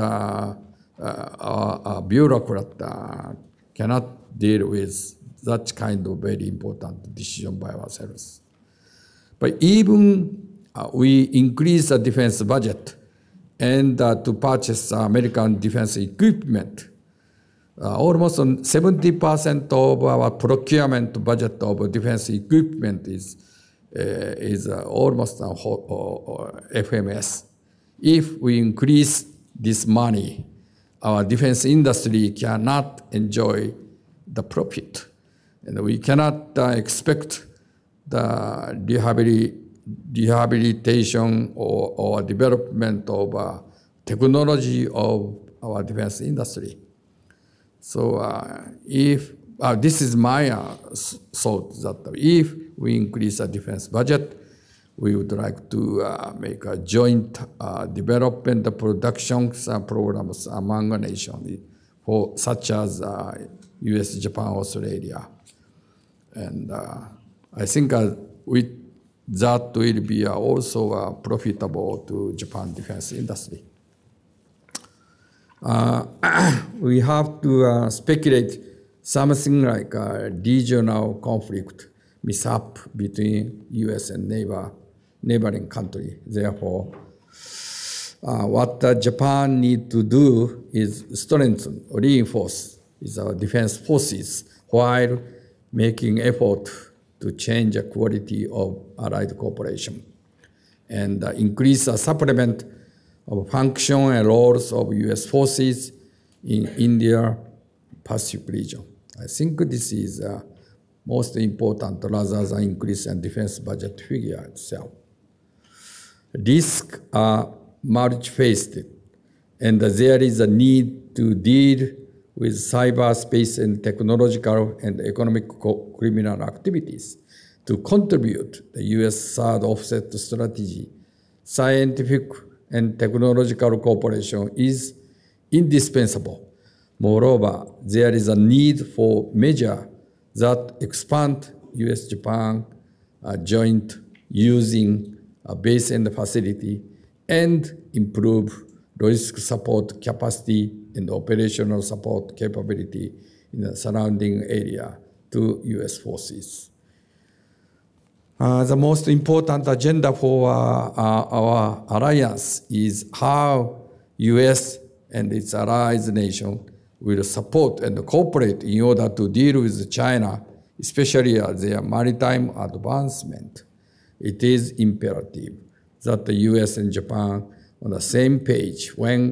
bureaucrat cannot deal with that kind of very important decision by ourselves. But even we increase the defense budget and to purchase American defense equipment, almost 70% of our procurement budget of defense equipment is almost FMS. If we increase this money, our defense industry cannot enjoy the profit. And we cannot expect the rehabilitation or development of technology of our defense industry. So if this is my thought that if we increase the defense budget, we would like to make a joint development production programs among nations, such as US, Japan, Australia. And I think that will be also profitable to Japan defense industry. We have to speculate something like a regional conflict mishap between US and neighboring country. Therefore, what Japan need to do is strengthen, reinforce our defense forces while making effort to change the quality of allied cooperation and increase the supplement of function and roles of US forces in Indo-Pacific region. I think this is most important rather than increase in defense budget figure itself. Risks are multifaceted, and there is a need to deal with cyberspace and technological and economic criminal activities to contribute the US third offset strategy. Scientific and technological cooperation is indispensable. Moreover, there is a need for measures that expand US-Japan joint using a base and facility and improve risk support capacity and operational support capability in the surrounding area to US forces. The most important agenda for our alliance is how US and its allies nation will support and cooperate in order to deal with China, especially their maritime advancement. It is imperative that the US and Japan on the same page when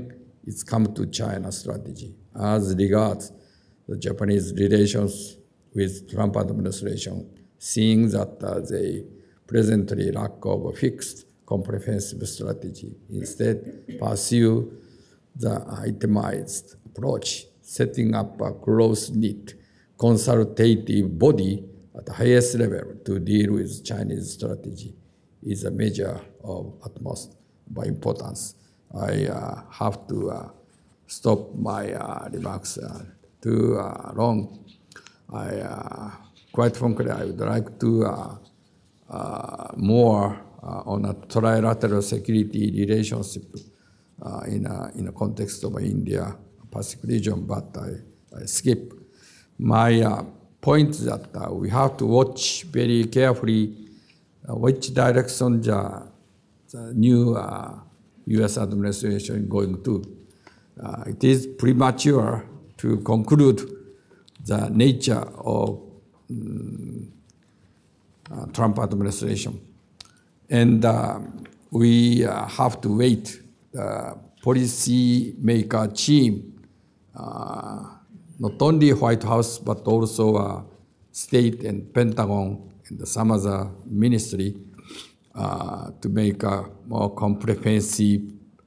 it's come to China strategy. As regards the Japanese relations with Trump administration, seeing that they presently lack of a fixed comprehensive strategy, instead pursue the itemized approach, setting up a close-knit consultative body at the highest level to deal with Chinese strategy is a measure of utmost importance. I have to stop my remarks too long. Quite frankly, I would like to more on a trilateral security relationship in a context of Indo-Pacific region, but I skip. My point is that we have to watch very carefully which direction the new U.S. administration is going to. It is premature to conclude the nature of Trump administration. And we have to wait the policy maker team, not only White House, but also State and Pentagon and some other ministry to make a more comprehensive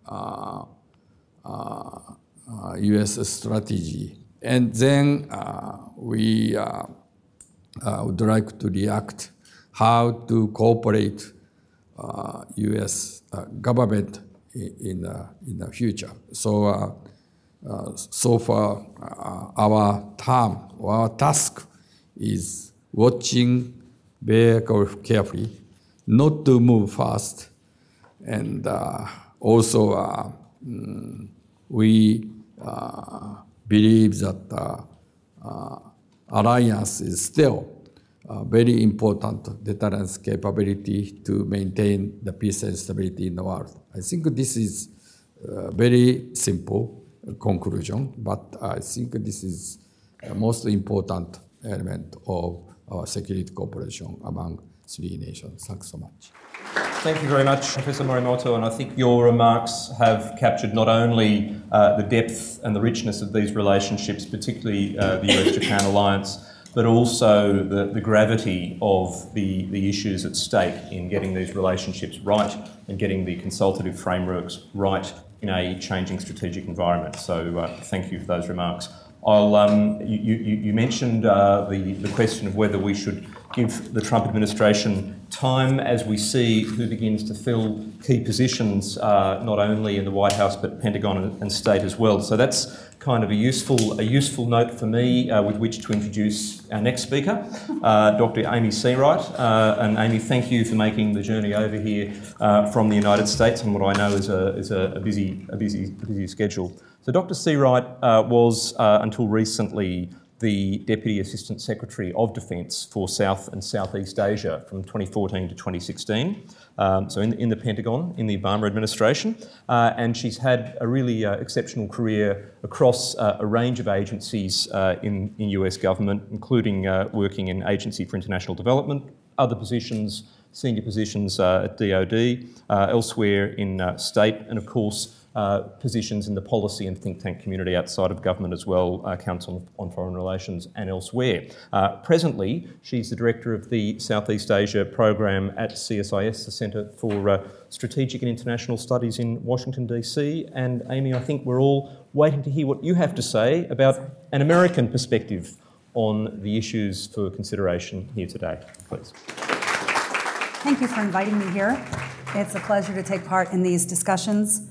U.S. strategy. And then we would like to react how to cooperate U.S. government in the future. So, so far, our task is watching very carefully, not to move fast, and also we believe that alliance is still very important deterrence capability to maintain the peace and stability in the world. I think this is a very simple conclusion, but I think this is the most important element of our security cooperation among three nations. Thanks so much. Thank you very much, Professor Morimoto, and I think your remarks have captured not only the depth and the richness of these relationships, particularly the US-Japan alliance, but also the gravity of the issues at stake in getting these relationships right and getting the consultative frameworks right in a changing strategic environment. So thank you for those remarks. You mentioned the question of whether we should give the Trump administration time as we see who begins to fill key positions, not only in the White House, but Pentagon and State as well. So that's kind of a useful note for me with which to introduce our next speaker, Dr. Amy Seawright. And Amy, thank you for making the journey over here from the United States on what I know is a busy schedule. So Dr. Seawright was, until recently, the Deputy Assistant Secretary of Defence for South and Southeast Asia from 2014 to 2016, so in the Pentagon, in the Obama administration, and she's had a really exceptional career across a range of agencies in US government, including working in Agency for International Development, other positions, senior positions at DOD, elsewhere in state, and of course positions in the policy and think tank community outside of government as well, Council on Foreign Relations and elsewhere. Presently, she's the Director of the Southeast Asia Program at CSIS, the Centre for Strategic and International Studies in Washington, DC. And Amy, I think we're all waiting to hear what you have to say about an American perspective on the issues for consideration here today. Please. Thank you for inviting me here. It's a pleasure to take part in these discussions.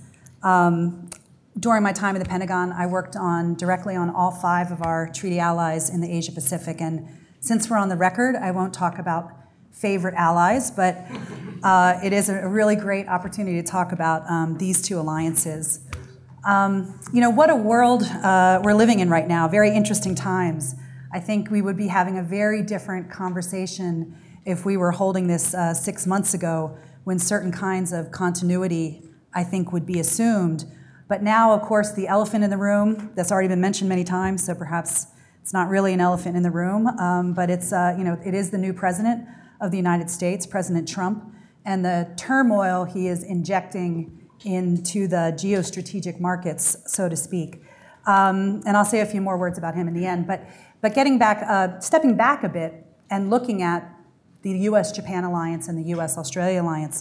During my time in the Pentagon, I worked directly on all 5 of our treaty allies in the Asia-Pacific. And since we're on the record, I won't talk about favorite allies, but it is a really great opportunity to talk about these 2 alliances. You know, what a world we're living in right now, very interesting times. I think we would be having a very different conversation if we were holding this 6 months ago, when certain kinds of continuity, I think, would be assumed. But now, of course, the elephant in the room, that's already been mentioned many times, so perhaps it's not really an elephant in the room, but it's, you know, it is the new president of the United States, President Trump, and the turmoil he is injecting into the geostrategic markets, so to speak. And I'll say a few more words about him in the end. But getting back, stepping back a bit and looking at the U.S.-Japan alliance and the U.S.-Australia alliance,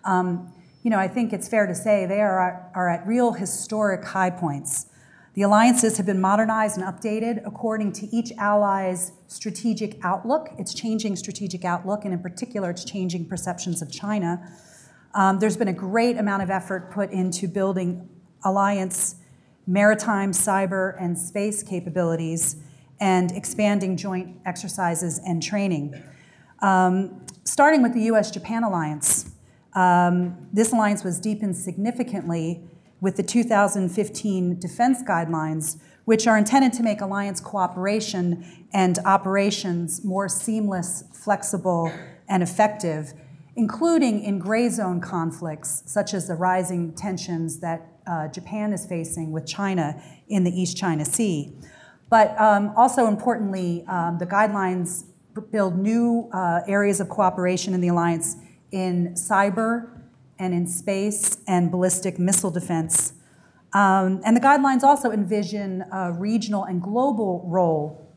I think it's fair to say they are at real historic high points. The alliances have been modernized and updated according to each ally's strategic outlook. It's changing strategic outlook, and in particular, it's changing perceptions of China. There's been a great amount of effort put into building alliance maritime, cyber, and space capabilities and expanding joint exercises and training. Starting with the U.S.-Japan alliance, this alliance was deepened significantly with the 2015 defense guidelines, which are intended to make alliance cooperation and operations more seamless, flexible, and effective, including in gray zone conflicts, such as the rising tensions that Japan is facing with China in the East China Sea. But also importantly, the guidelines build new areas of cooperation in the alliance in cyber and in space and ballistic missile defense. And the guidelines also envision a regional and global role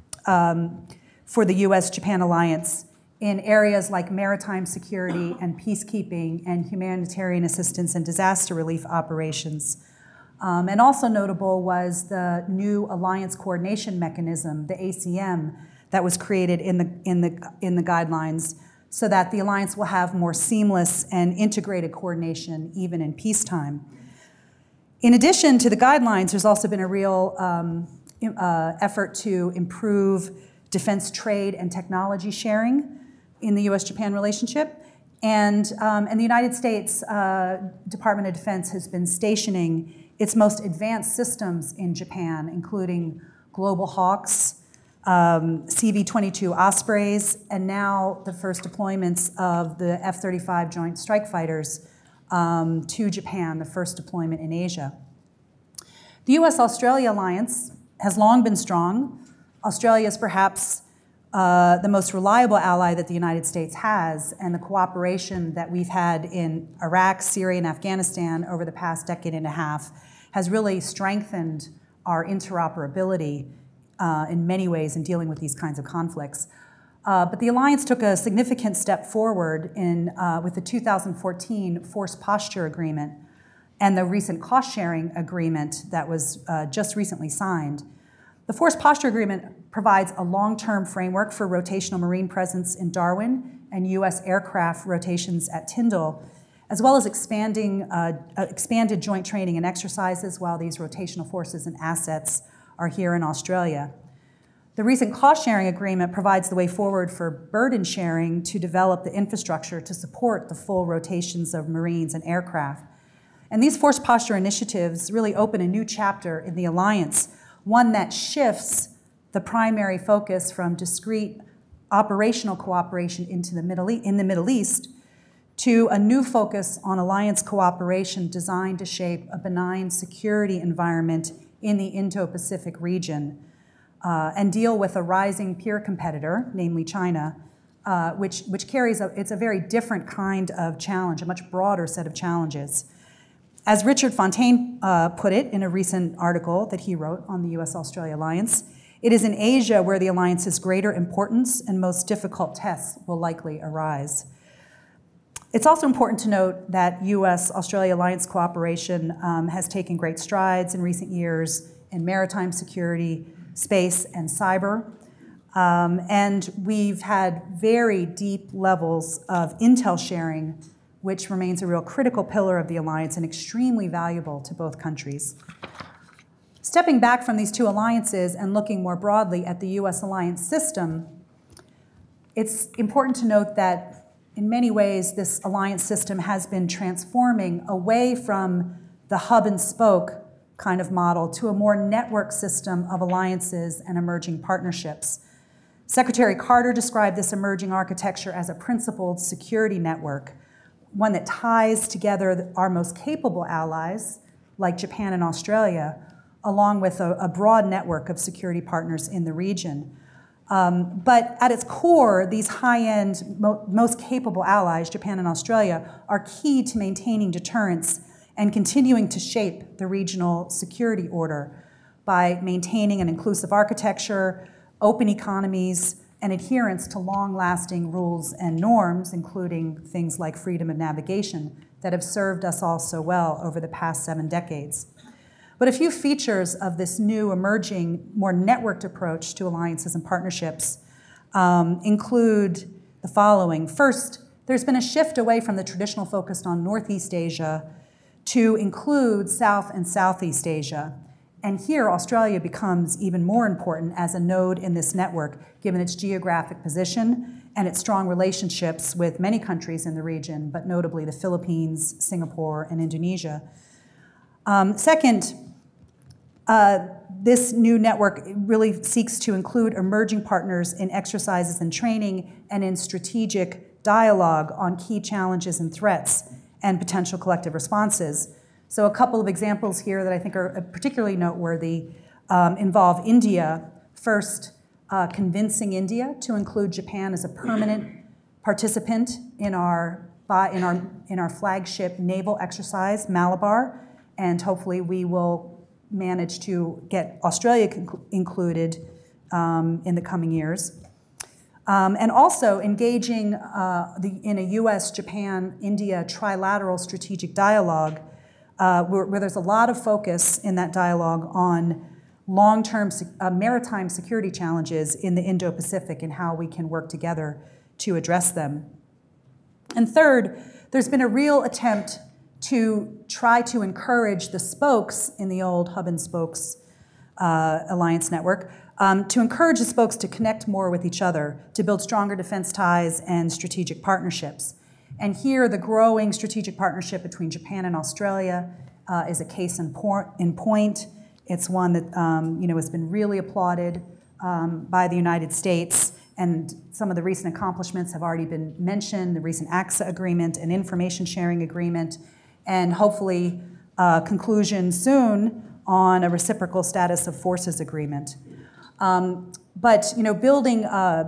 for the U.S.-Japan alliance in areas like maritime security and peacekeeping and humanitarian assistance and disaster relief operations. And also notable was the new alliance coordination mechanism, the ACM, that was created in the guidelines, so that the alliance will have more seamless and integrated coordination even in peacetime. In addition to the guidelines, there's also been a real effort to improve defense trade and technology sharing in the U.S.-Japan relationship. And the United States Department of Defense has been stationing its most advanced systems in Japan, including Global Hawks, CV-22 Ospreys, and now the first deployments of the F-35 Joint Strike Fighters to Japan, the first deployment in Asia. The U.S.-Australia alliance has long been strong. Australia is perhaps the most reliable ally that the United States has, and the cooperation that we've had in Iraq, Syria, and Afghanistan over the past decade and a half has really strengthened our interoperability in many ways in dealing with these kinds of conflicts. But the alliance took a significant step forward with the 2014 Force Posture Agreement and the recent cost-sharing agreement that was just recently signed. The Force Posture Agreement provides a long-term framework for rotational Marine presence in Darwin and U.S. aircraft rotations at Tyndall, as well as expanded joint training and exercises while these rotational forces and assets are here in Australia. The recent cost-sharing agreement provides the way forward for burden sharing to develop the infrastructure to support the full rotations of Marines and aircraft. And these force posture initiatives really open a new chapter in the alliance, one that shifts the primary focus from discrete operational cooperation in the Middle East to a new focus on alliance cooperation designed to shape a benign security environment in the Indo-Pacific region and deal with a rising peer competitor, namely China, which carries it's a very different kind of challenge, a much broader set of challenges. As Richard Fontaine put it in a recent article that he wrote on the U.S.-Australia alliance, it is in Asia where the alliance's greater importance and most difficult tests will likely arise. It's also important to note that U.S.-Australia alliance cooperation has taken great strides in recent years in maritime security, space, and cyber. And we've had very deep levels of intel sharing, which remains a real critical pillar of the alliance and extremely valuable to both countries. Stepping back from these two alliances and looking more broadly at the U.S. alliance system, it's important to note that in many ways, this alliance system has been transforming away from the hub and spoke kind of model to a more network system of alliances and emerging partnerships. Secretary Carter described this emerging architecture as a principled security network, one that ties together our most capable allies, like Japan and Australia, along with a broad network of security partners in the region. But at its core, these high-end, most capable allies, Japan and Australia, are key to maintaining deterrence and continuing to shape the regional security order by maintaining an inclusive architecture, open economies, and adherence to long-lasting rules and norms, including things like freedom of navigation, that have served us all so well over the past 7 decades. But a few features of this new emerging, more networked approach to alliances and partnerships include the following. First, there's been a shift away from the traditional focus on Northeast Asia to include South and Southeast Asia. And here, Australia becomes even more important as a node in this network, given its geographic position and its strong relationships with many countries in the region, but notably the Philippines, Singapore, and Indonesia. Second, this new network really seeks to include emerging partners in exercises and training and in strategic dialogue on key challenges and threats and potential collective responses. So a couple of examples here that I think are particularly noteworthy involve India. First, convincing India to include Japan as a permanent participant in our flagship naval exercise, Malabar, and hopefully we will manage to get Australia included in the coming years. And also engaging in a US, Japan, India trilateral strategic dialogue where there's a lot of focus in that dialogue on long-term maritime security challenges in the Indo-Pacific and how we can work together to address them. And third, there's been a real attempt to try to encourage the spokes in the old hub and spokes alliance network, to encourage the spokes to connect more with each other, to build stronger defense ties and strategic partnerships. And here, the growing strategic partnership between Japan and Australia is a case in point. It's one that has been really applauded by the United States, and some of the recent accomplishments have already been mentioned, the recent AXA agreement and information sharing agreement, and hopefully conclusion soon on a reciprocal status of forces agreement. But building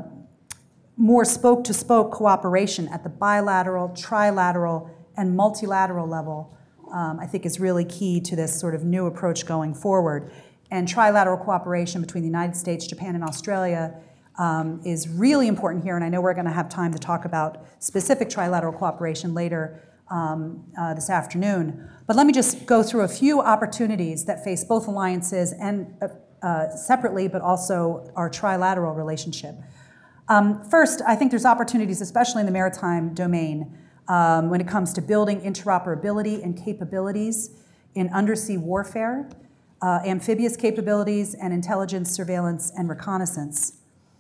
more spoke-to-spoke cooperation at the bilateral, trilateral, and multilateral level, I think is really key to this sort of new approach going forward. And trilateral cooperation between the United States, Japan, and Australia is really important here, and I know we're going to have time to talk about specific trilateral cooperation later this afternoon. But let me just go through a few opportunities that face both alliances and separately, but also our trilateral relationship. First, I think there's opportunities, especially in the maritime domain, when it comes to building interoperability and capabilities in undersea warfare, amphibious capabilities, and intelligence, surveillance, and reconnaissance.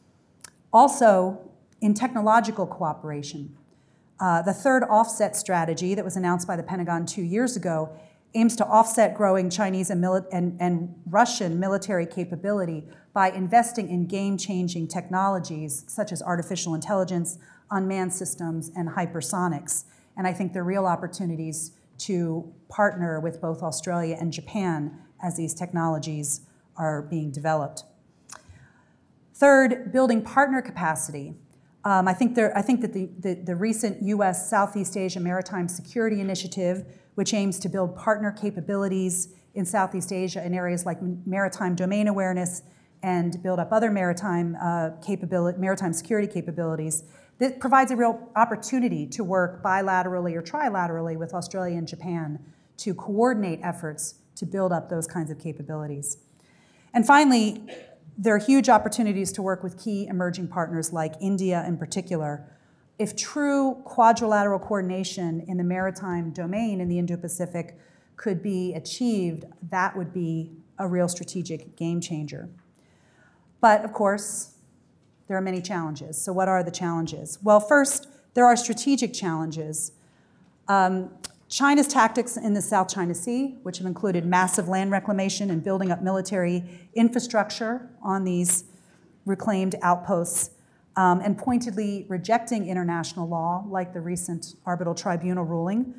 Also, in technological cooperation. The third offset strategy that was announced by the Pentagon 2 years ago aims to offset growing Chinese and Russian military capability by investing in game-changing technologies such as artificial intelligence, unmanned systems, and hypersonics. And I think there are real opportunities to partner with both Australia and Japan as these technologies are being developed. Third, building partner capacity. I think that the recent U.S. Southeast Asia Maritime Security Initiative, which aims to build partner capabilities in Southeast Asia in areas like maritime domain awareness and build up other maritime security capabilities, that provides a real opportunity to work bilaterally or trilaterally with Australia and Japan to coordinate efforts to build up those kinds of capabilities. And finally, there are huge opportunities to work with key emerging partners like India in particular. If true quadrilateral coordination in the maritime domain in the Indo-Pacific could be achieved, that would be a real strategic game changer. But of course, there are many challenges. So what are the challenges? Well, first, there are strategic challenges. China's tactics in the South China Sea, which have included massive land reclamation and building up military infrastructure on these reclaimed outposts, and pointedly rejecting international law, like the recent arbitral tribunal ruling,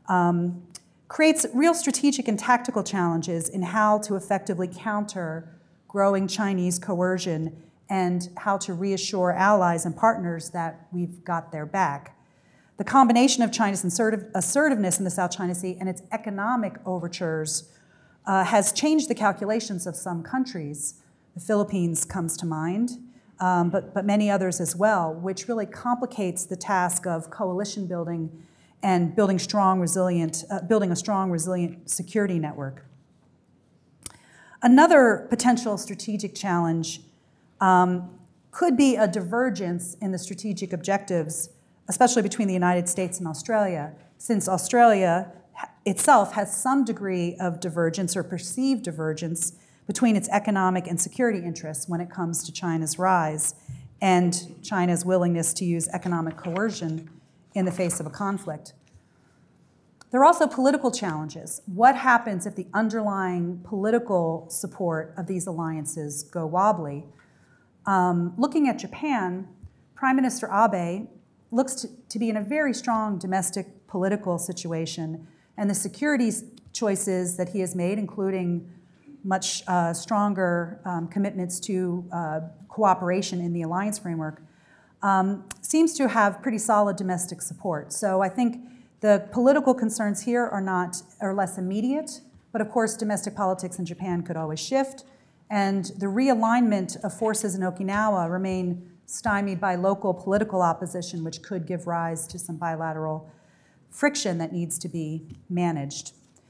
creates real strategic and tactical challenges in how to effectively counter growing Chinese coercion and how to reassure allies and partners that we've got their back. The combination of China's assertiveness in the South China Sea and its economic overtures has changed the calculations of some countries. The Philippines comes to mind, but many others as well, which really complicates the task of coalition building and building a strong, resilient security network. Another potential strategic challenge could be a divergence in the strategic objectives, especially between the United States and Australia, since Australia itself has some degree of divergence or perceived divergence between its economic and security interests when it comes to China's rise and China's willingness to use economic coercion in the face of a conflict. There are also political challenges. What happens if the underlying political support of these alliances go wobbly? Looking at Japan, Prime Minister Abe looks to be in a very strong domestic political situation, and the security choices that he has made, including much stronger commitments to cooperation in the alliance framework, seems to have pretty solid domestic support. So I think the political concerns here are less immediate, but of course domestic politics in Japan could always shift, and the realignment of forces in Okinawa remain stymied by local political opposition, which could give rise to some bilateral friction that needs to be managed.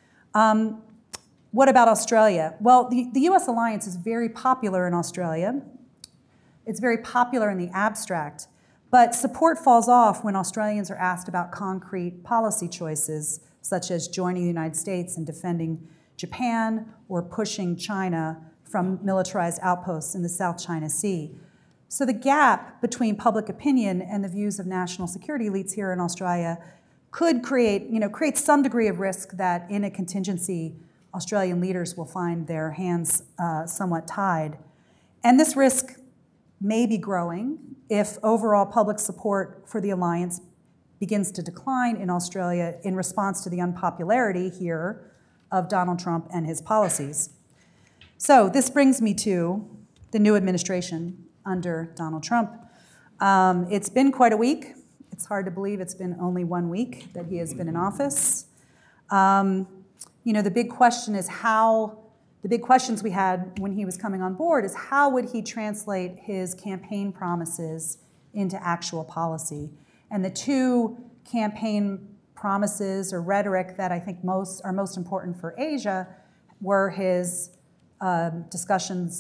What about Australia? Well, the US alliance is very popular in Australia. It's very popular in the abstract, but support falls off when Australians are asked about concrete policy choices, such as joining the United States and defending Japan or pushing China from militarized outposts in the South China Sea. So the gap between public opinion and the views of national security elites here in Australia could create some degree of risk that in a contingency, Australian leaders will find their hands somewhat tied. And this risk may be growing if overall public support for the alliance begins to decline in Australia in response to the unpopularity here of Donald Trump and his policies. So this brings me to the new administration under Donald Trump. It's been quite a week. It's hard to believe it's been only 1 week that he has been in office. The big question is the big questions we had when he was coming on board is how would he translate his campaign promises into actual policy? And the two campaign promises or rhetoric that I think are most important for Asia were his discussions,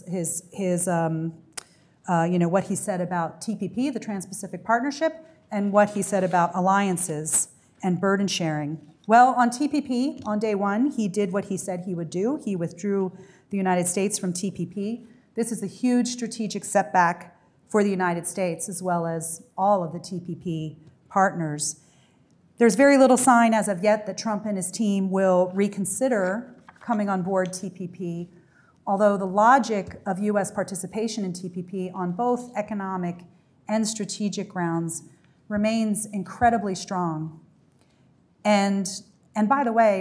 what he said about TPP, the Trans-Pacific Partnership, and what he said about alliances and burden sharing. Well, on TPP, on day one, he did what he said he would do. He withdrew the United States from TPP. This is a huge strategic setback for the United States as well as all of the TPP partners. There's very little sign as of yet that Trump and his team will reconsider coming on board TPP, although the logic of US participation in TPP on both economic and strategic grounds remains incredibly strong. And by the way,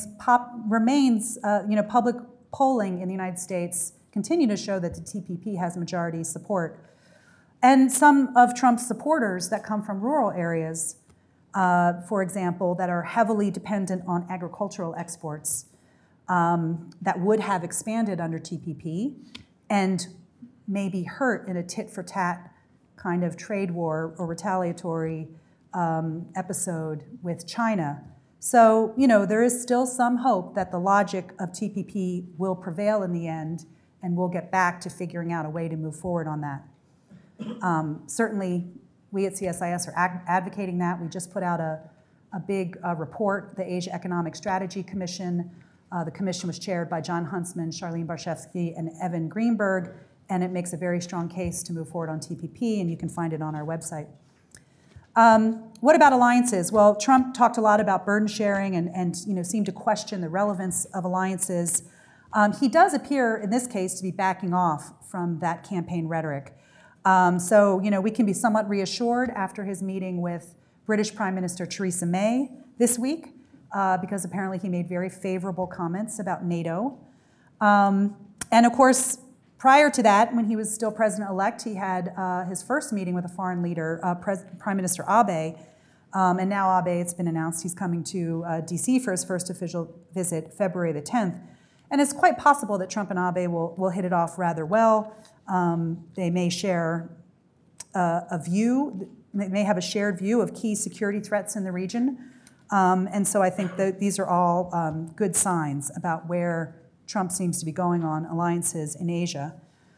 public polling in the United States continue to show that the TPP has majority support. And some of Trump's supporters that come from rural areas, for example, that are heavily dependent on agricultural exports, that would have expanded under TPP and may be hurt in a tit-for-tat kind of trade war or retaliatory episode with China. So, there is still some hope that the logic of TPP will prevail in the end, and we'll get back to figuring out a way to move forward on that. Certainly, we at CSIS are advocating that. We just put out a big report, the Asia Economic Strategy Commission. The commission was chaired by John Huntsman, Charlene Barshevsky, and Evan Greenberg, and it makes a very strong case to move forward on TPP, and you can find it on our website. What about alliances? Well, Trump talked a lot about burden sharing and seemed to question the relevance of alliances. He does appear, in this case, to be backing off from that campaign rhetoric. So, we can be somewhat reassured after his meeting with British Prime Minister Theresa May this week, because apparently he made very favorable comments about NATO. And of course, prior to that, when he was still president-elect, he had his first meeting with a foreign leader, Prime Minister Abe, And now Abe, it's been announced he's coming to DC for his first official visit, February the 10th. And it's quite possible that Trump and Abe will hit it off rather well. They may share a view, they may have a shared view of key security threats in the region. And so I think that these are all good signs about where Trump seems to be going on alliances in Asia.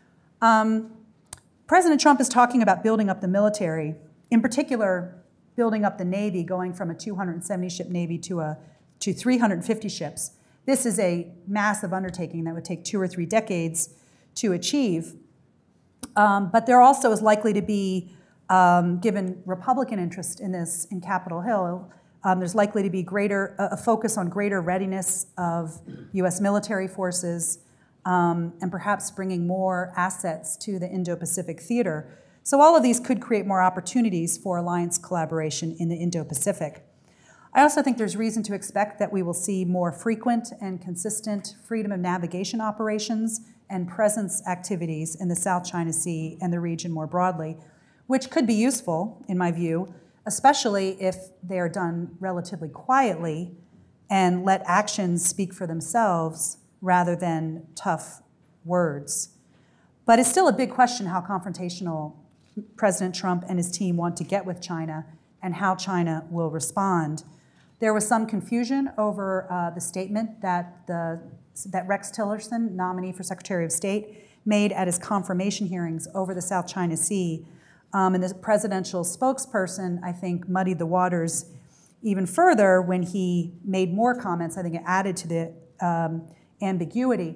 President Trump is talking about building up the military, in particular, building up the Navy, going from a 270-ship Navy to 350 ships. This is a massive undertaking that would take 2 or 3 decades to achieve. But there also is likely to be, given Republican interest in this in Capitol Hill, there's likely to be a focus on greater readiness of U.S. military forces and perhaps bringing more assets to the Indo-Pacific theater. So all of these could create more opportunities for alliance collaboration in the Indo-Pacific. I also think there's reason to expect that we will see more frequent and consistent freedom of navigation operations and presence activities in the South China Sea and the region more broadly, which could be useful, in my view, especially if they are done relatively quietly and let actions speak for themselves rather than tough words. But it's still a big question how confrontational President Trump and his team want to get with China and how China will respond. There was some confusion over the statement that Rex Tillerson, nominee for Secretary of State, made at his confirmation hearings over the South China Sea. And the presidential spokesperson, I think, muddied the waters even further when he made more comments. I think it added to the ambiguity.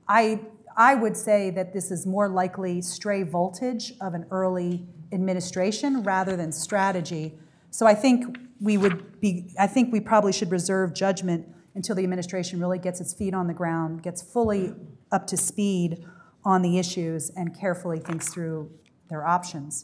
I would say that this is more likely stray voltage of an early administration rather than strategy. So I think we probably should reserve judgment until the administration really gets its feet on the ground, gets fully up to speed on the issues, and carefully thinks through their options.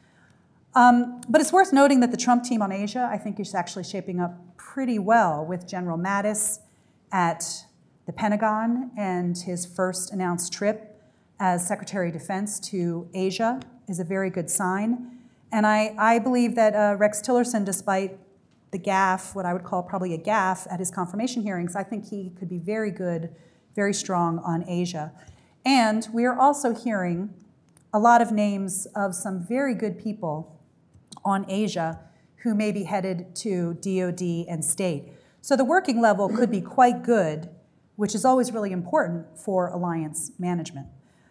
But it's worth noting that the Trump team on Asia, I think, is actually shaping up pretty well, with General Mattis at the Pentagon and his first announced trip as Secretary of Defense to Asia is a very good sign. And I believe that Rex Tillerson, despite the gaffe, what I would call probably a gaffe at his confirmation hearings, I think he could be very good, very strong on Asia. And we are also hearing a lot of names of some very good people on Asia who may be headed to DOD and state. So the working level could be quite good, which is always really important for alliance management.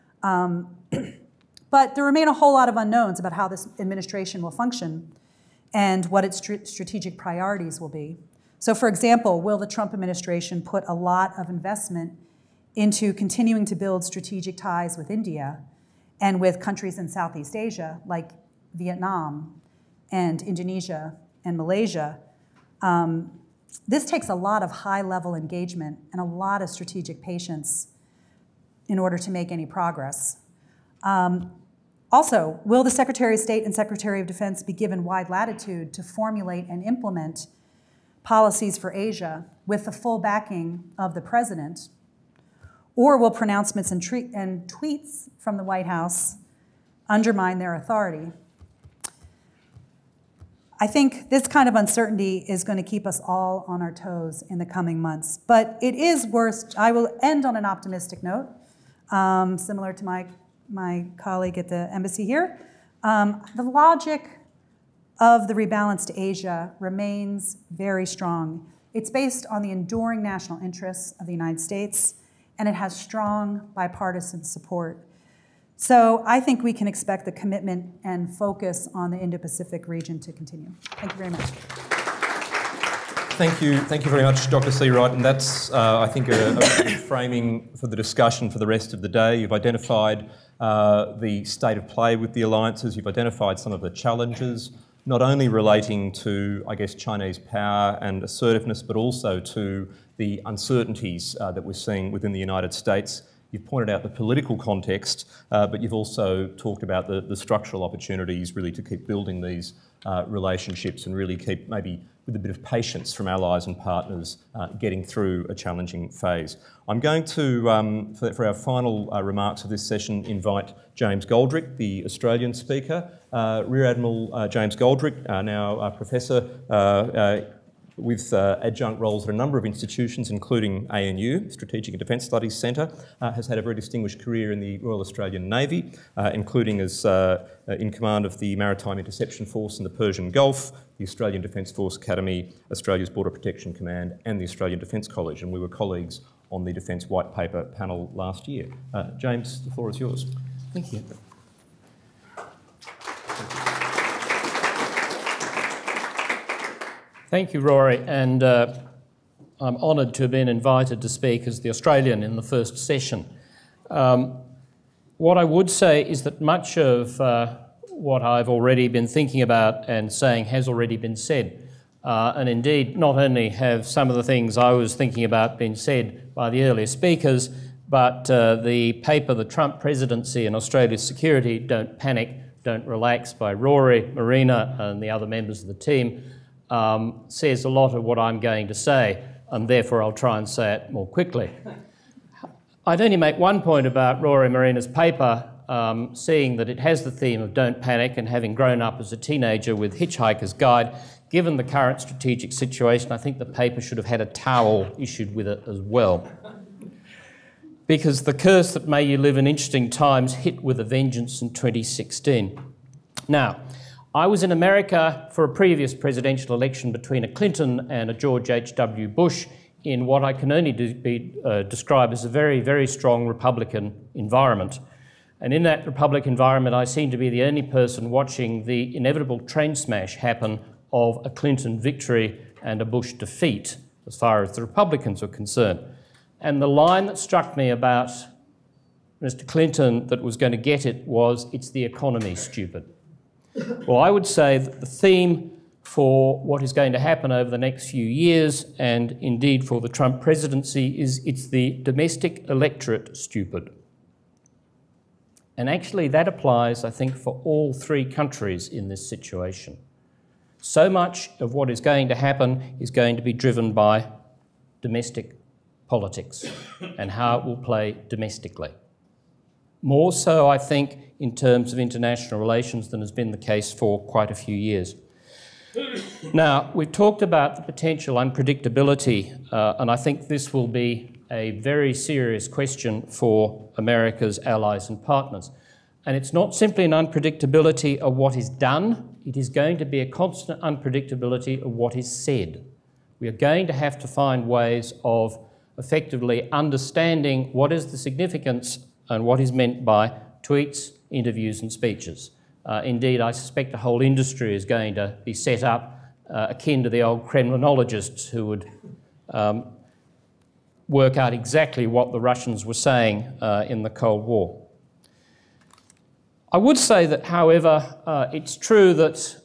But there remain a whole lot of unknowns about how this administration will function and what its strategic priorities will be. So for example, will the Trump administration put a lot of investment into continuing to build strategic ties with India and with countries in Southeast Asia like Vietnam and Indonesia and Malaysia? This takes a lot of high-level engagement and a lot of strategic patience in order to make any progress. Also, will the Secretary of State and Secretary of Defense be given wide latitude to formulate and implement policies for Asia with the full backing of the president? Or will pronouncements and tweets from the White House undermine their authority? I think this kind of uncertainty is going to keep us all on our toes in the coming months. But it is worth, I will end on an optimistic note, similar to my colleague at the embassy here. The logic of the rebalance to Asia remains very strong. It's based on the enduring national interests of the United States, and it has strong bipartisan support. So I think we can expect the commitment and focus on the Indo-Pacific region to continue. Thank you very much. Thank you very much, Dr. Seawright, and that's, I think, a good framing for the discussion for the rest of the day. You've identified the state of play with the alliances, you've identified some of the challenges, not only relating to, I guess, Chinese power and assertiveness, but also to the uncertainties that we're seeing within the United States You've pointed out the political context, but you've also talked about the structural opportunities really to keep building these relationships and really keep, maybe with a bit of patience from allies and partners, getting through a challenging phase. I'm going to, for our final remarks of this session, invite James Goldrick, the Australian speaker. Rear Admiral James Goldrick, now a professor with adjunct roles at a number of institutions, including ANU, Strategic and Defence Studies Centre, has had a very distinguished career in the Royal Australian Navy, including as in command of the Maritime Interception Force in the Persian Gulf, the Australian Defence Force Academy, Australia's Border Protection Command, and the Australian Defence College, and we were colleagues on the Defence White Paper panel last year. James, the floor is yours. Thank you. Thank you, Rory, and I'm honoured to have been invited to speak as the Australian in the first session. What I would say is that much of what I've already been thinking about and saying has already been said. And indeed, not only have some of the things I was thinking about been said by the earlier speakers, but the paper, The Trump Presidency and Australia's Security, Don't Panic, Don't Relax, by Rory, Marina and the other members of the team, says a lot of what I'm going to say, and therefore I'll try and say it more quickly. I'd only make one point about Rory Marina's paper, seeing that it has the theme of don't panic, and having grown up as a teenager with Hitchhiker's Guide, given the current strategic situation, I think the paper should have had a towel issued with it as well. Because the curse that may you live in interesting times hit with a vengeance in 2016. Now, I was in America for a previous presidential election between a Clinton and a George H.W. Bush in what I can only describe as a very, very strong Republican environment. And in that Republican environment, I seemed to be the only person watching the inevitable train smash happen of a Clinton victory and a Bush defeat, as far as the Republicans were concerned. And the line that struck me about Mr. Clinton that was going to get it was, "It's the economy, stupid." Well, I would say that the theme for what is going to happen over the next few years, and indeed for the Trump presidency, is it's the domestic electorate, stupid. And actually that applies, I think, for all three countries in this situation. So much of what is going to happen is going to be driven by domestic politics and how it will play domestically. More so, I think, in terms of international relations than has been the case for quite a few years. Now, we've talked about the potential unpredictability, and I think this will be a very serious question for America's allies and partners. And it's not simply an unpredictability of what is done, it is going to be a constant unpredictability of what is said. We are going to have to find ways of effectively understanding what is the significance and what is meant by tweets, interviews and speeches. Indeed, I suspect a whole industry is going to be set up akin to the old Kremlinologists who would work out exactly what the Russians were saying in the Cold War. I would say that, however, it's true that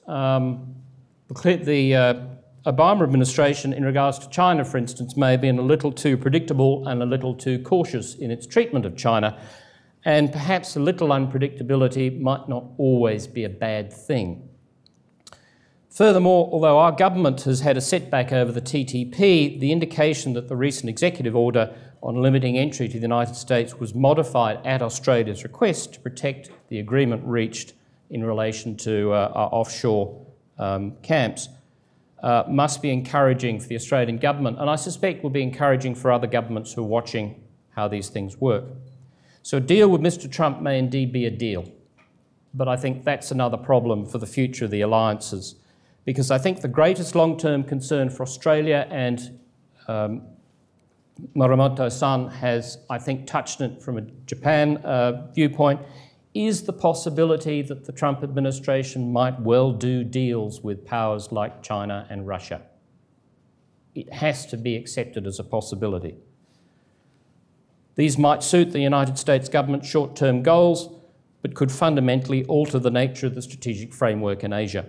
the Obama administration, in regards to China, for instance, may have been a little too predictable and a little too cautious in its treatment of China. And perhaps a little unpredictability might not always be a bad thing. Furthermore, although our government has had a setback over the TTP, the indication that the recent executive order on limiting entry to the United States was modified at Australia's request to protect the agreement reached in relation to our offshore camps must be encouraging for the Australian government, and I suspect will be encouraging for other governments who are watching how these things work. So a deal with Mr. Trump may indeed be a deal, but I think that's another problem for the future of the alliances, because I think the greatest long-term concern for Australia, and Morimoto-san has, I think, touched it from a Japan viewpoint, is the possibility that the Trump administration might well do deals with powers like China and Russia. It has to be accepted as a possibility. These might suit the United States government's short-term goals, but could fundamentally alter the nature of the strategic framework in Asia.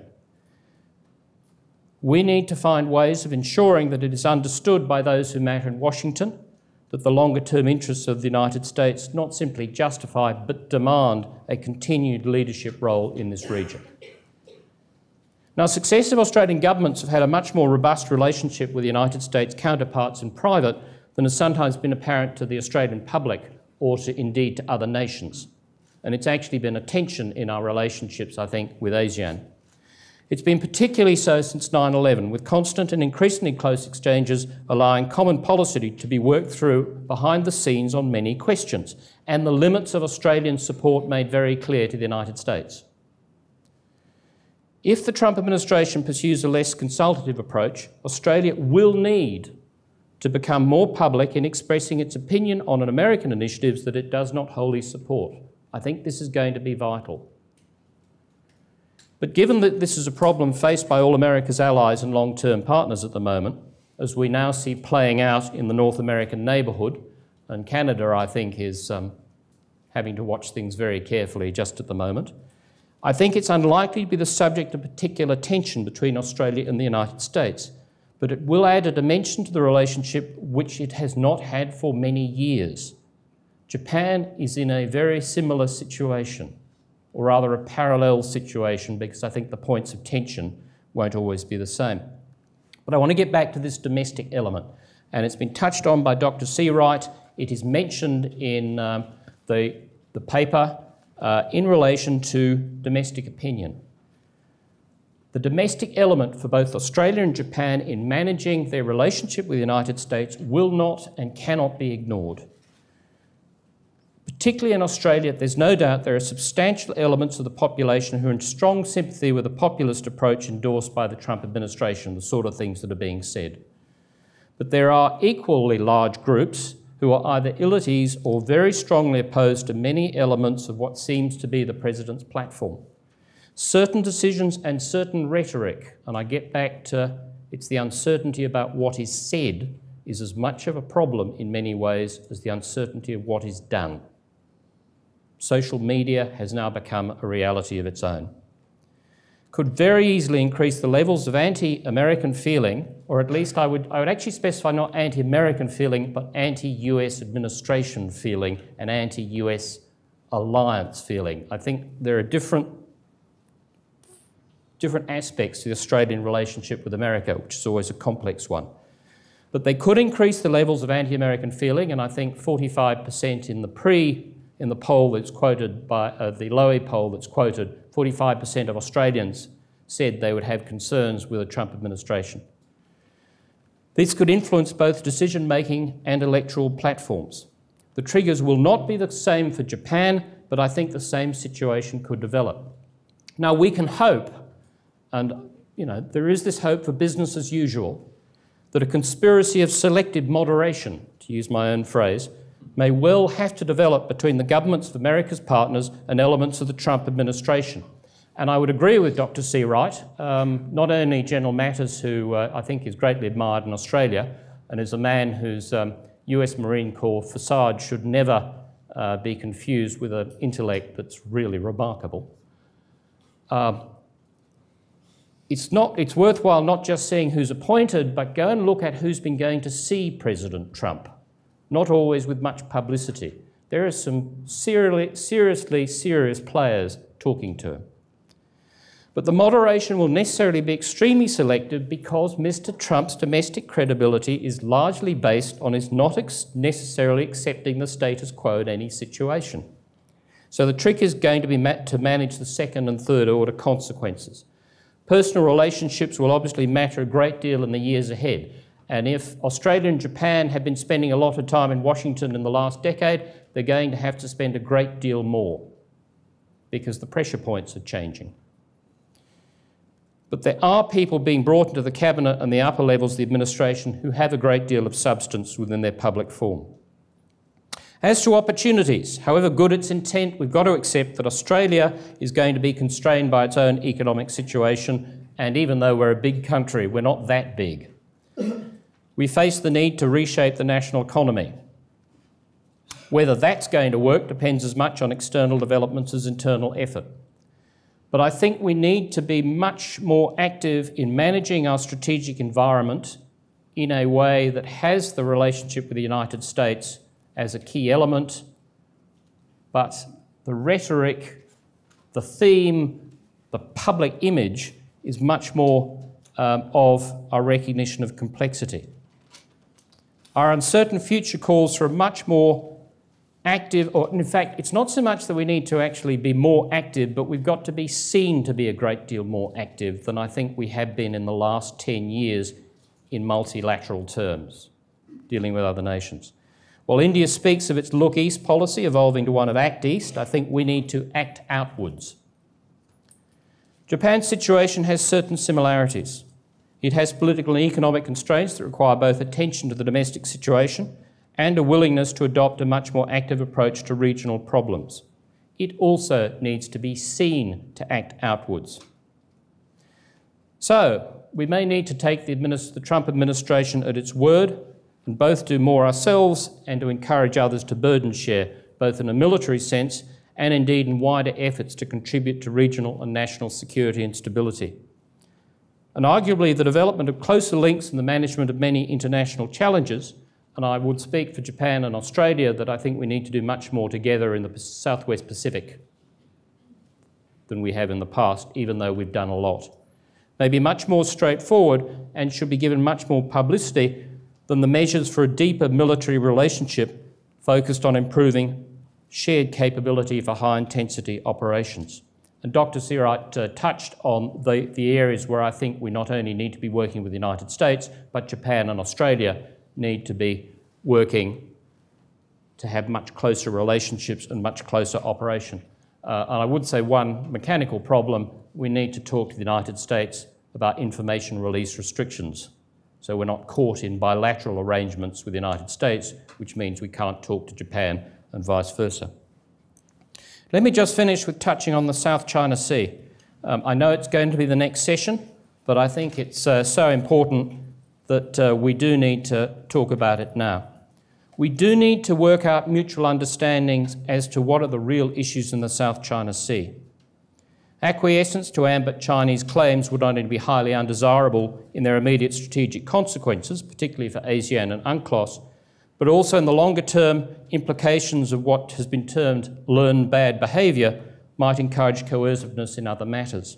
We need to find ways of ensuring that it is understood by those who matter in Washington that the longer-term interests of the United States not simply justify but demand a continued leadership role in this region. Now, successive Australian governments have had a much more robust relationship with the United States counterparts in private than has sometimes been apparent to the Australian public or indeed to other nations. And it's actually been a tension in our relationships, I think, with ASEAN. It's been particularly so since 9/11, with constant and increasingly close exchanges allowing common policy to be worked through behind the scenes on many questions, and the limits of Australian support made very clear to the United States. If the Trump administration pursues a less consultative approach, Australia will need to become more public in expressing its opinion on American initiatives that it does not wholly support. I think this is going to be vital. But given that this is a problem faced by all America's allies and long-term partners at the moment, as we now see playing out in the North American neighbourhood, and Canada, I think, is having to watch things very carefully just at the moment, I think it's unlikely to be the subject of particular tension between Australia and the United States, but it will add a dimension to the relationship which it has not had for many years. Japan is in a very similar situation, or rather a parallel situation, because I think the points of tension won't always be the same. But I want to get back to this domestic element, and it's been touched on by Dr. Seawright. It is mentioned in the paper in relation to domestic opinion. The domestic element for both Australia and Japan in managing their relationship with the United States will not and cannot be ignored. Particularly in Australia, there's no doubt there are substantial elements of the population who are in strong sympathy with the populist approach endorsed by the Trump administration, the sort of things that are being said. But there are equally large groups who are either ill at ease or very strongly opposed to many elements of what seems to be the President's platform. Certain decisions and certain rhetoric, and I get back to it's the uncertainty about what is said, is as much of a problem in many ways as the uncertainty of what is done. Social media has now become a reality of its own. Could very easily increase the levels of anti-American feeling, or at least I would actually specify not anti-American feeling, but anti-US administration feeling and anti-US alliance feeling. I think there are different aspects to the Australian relationship with America, which is always a complex one. But they could increase the levels of anti-American feeling, and I think 45% in the poll that's quoted by the Lowy poll that's quoted, 45% of Australians said they would have concerns with the Trump administration. This could influence both decision-making and electoral platforms. The triggers will not be the same for Japan, but I think the same situation could develop. Now, we can hope, and there is this hope for business as usual, that a conspiracy of selective moderation, to use my own phrase, may well have to develop between the governments of America's partners and elements of the Trump administration. And I would agree with Dr. Seawright, not only General Mattis, who I think is greatly admired in Australia, and is a man whose US Marine Corps facade should never be confused with an intellect that's really remarkable. It's worthwhile not just seeing who's appointed, but go and look at who's been going to see President Trump. Not always with much publicity. There are some seriously serious players talking to him. But the moderation will necessarily be extremely selective because Mr. Trump's domestic credibility is largely based on his not necessarily accepting the status quo in any situation. So the trick is going to be to manage the second and third order consequences. Personal relationships will obviously matter a great deal in the years ahead. And if Australia and Japan have been spending a lot of time in Washington in the last decade, they're going to have to spend a great deal more because the pressure points are changing. But there are people being brought into the cabinet and the upper levels of the administration who have a great deal of substance within their public form. As to opportunities, however good its intent, we've got to accept that Australia is going to be constrained by its own economic situation, and even though we're a big country, we're not that big. We face the need to reshape the national economy. Whether that's going to work depends as much on external developments as internal effort. But I think we need to be much more active in managing our strategic environment in a way that has the relationship with the United States as a key element, but the rhetoric, the theme, the public image is much more of a recognition of complexity. Our uncertain future calls for a much more active, or in fact, it's not so much that we need to actually be more active, but we've got to be seen to be a great deal more active than I think we have been in the last 10 years in multilateral terms, dealing with other nations. While India speaks of its look east policy evolving to one of act east, I think we need to act outwards. Japan's situation has certain similarities. It has political and economic constraints that require both attention to the domestic situation and a willingness to adopt a much more active approach to regional problems. It also needs to be seen to act outwards. So, we may need to take the Trump administration at its word and both do more ourselves and to encourage others to burden share, both in a military sense and indeed in wider efforts to contribute to regional and national security and stability. And arguably the development of closer links in the management of many international challenges, and I would speak for Japan and Australia that I think we need to do much more together in the Southwest Pacific than we have in the past, even though we've done a lot. May be much more straightforward and should be given much more publicity than the measures for a deeper military relationship focused on improving shared capability for high-intensity operations. And Dr. Searight touched on the areas where I think we not only need to be working with the United States, but Japan and Australia need to be working to have much closer relationships and much closer operation. And I would say one mechanical problem, we need to talk to the United States about information release restrictions. So we're not caught in bilateral arrangements with the United States, which means we can't talk to Japan and vice versa. Let me just finish with touching on the South China Sea. I know it's going to be the next session, but I think it's so important that we do need to talk about it now. We do need to work out mutual understandings as to what are the real issues in the South China Sea. Acquiescence to ambit Chinese claims would not only be highly undesirable in their immediate strategic consequences, particularly for ASEAN and UNCLOS, but also in the longer term, implications of what has been termed learned bad behaviour might encourage coerciveness in other matters.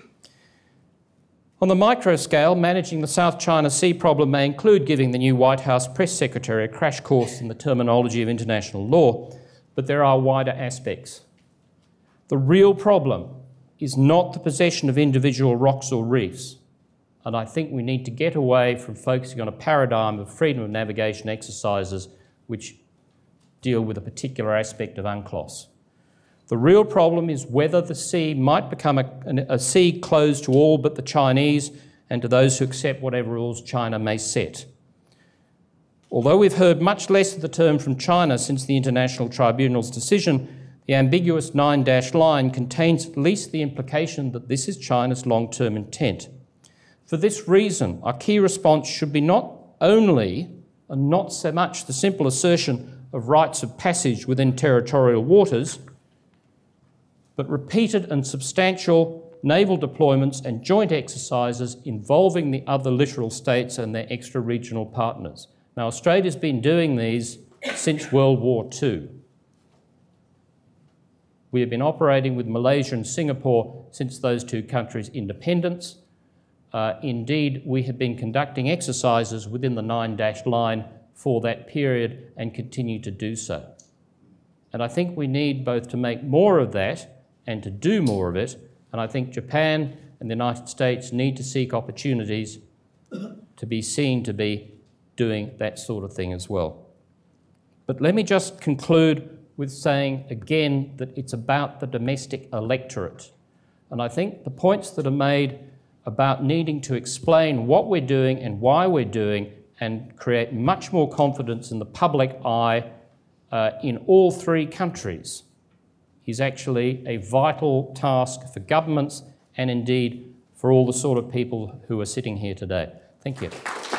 On the micro scale, managing the South China Sea problem may include giving the new White House press secretary a crash course in the terminology of international law, but there are wider aspects. The real problem is not the possession of individual rocks or reefs. And I think we need to get away from focusing on a paradigm of freedom of navigation exercises which deal with a particular aspect of UNCLOS. The real problem is whether the sea might become a sea closed to all but the Chinese and to those who accept whatever rules China may set. Although we've heard much less of the term from China since the International Tribunal's decision, the ambiguous 9-dash line contains at least the implication that this is China's long-term intent. For this reason, our key response should be not only and not so much the simple assertion of rights of passage within territorial waters, but repeated and substantial naval deployments and joint exercises involving the other littoral states and their extra-regional partners. Now, Australia's been doing these since World War II. We have been operating with Malaysia and Singapore since those two countries' independence. Indeed, we have been conducting exercises within the 9-dash line for that period and continue to do so. And I think we need both to make more of that and to do more of it. And I think Japan and the United States need to seek opportunities to be seen to be doing that sort of thing as well. But let me just conclude with saying again that it's about the domestic electorate. And I think the points that are made about needing to explain what we're doing and why we're doing and create much more confidence in the public eye in all three countries is actually a vital task for governments and indeed for all the sort of people who are sitting here today. Thank you.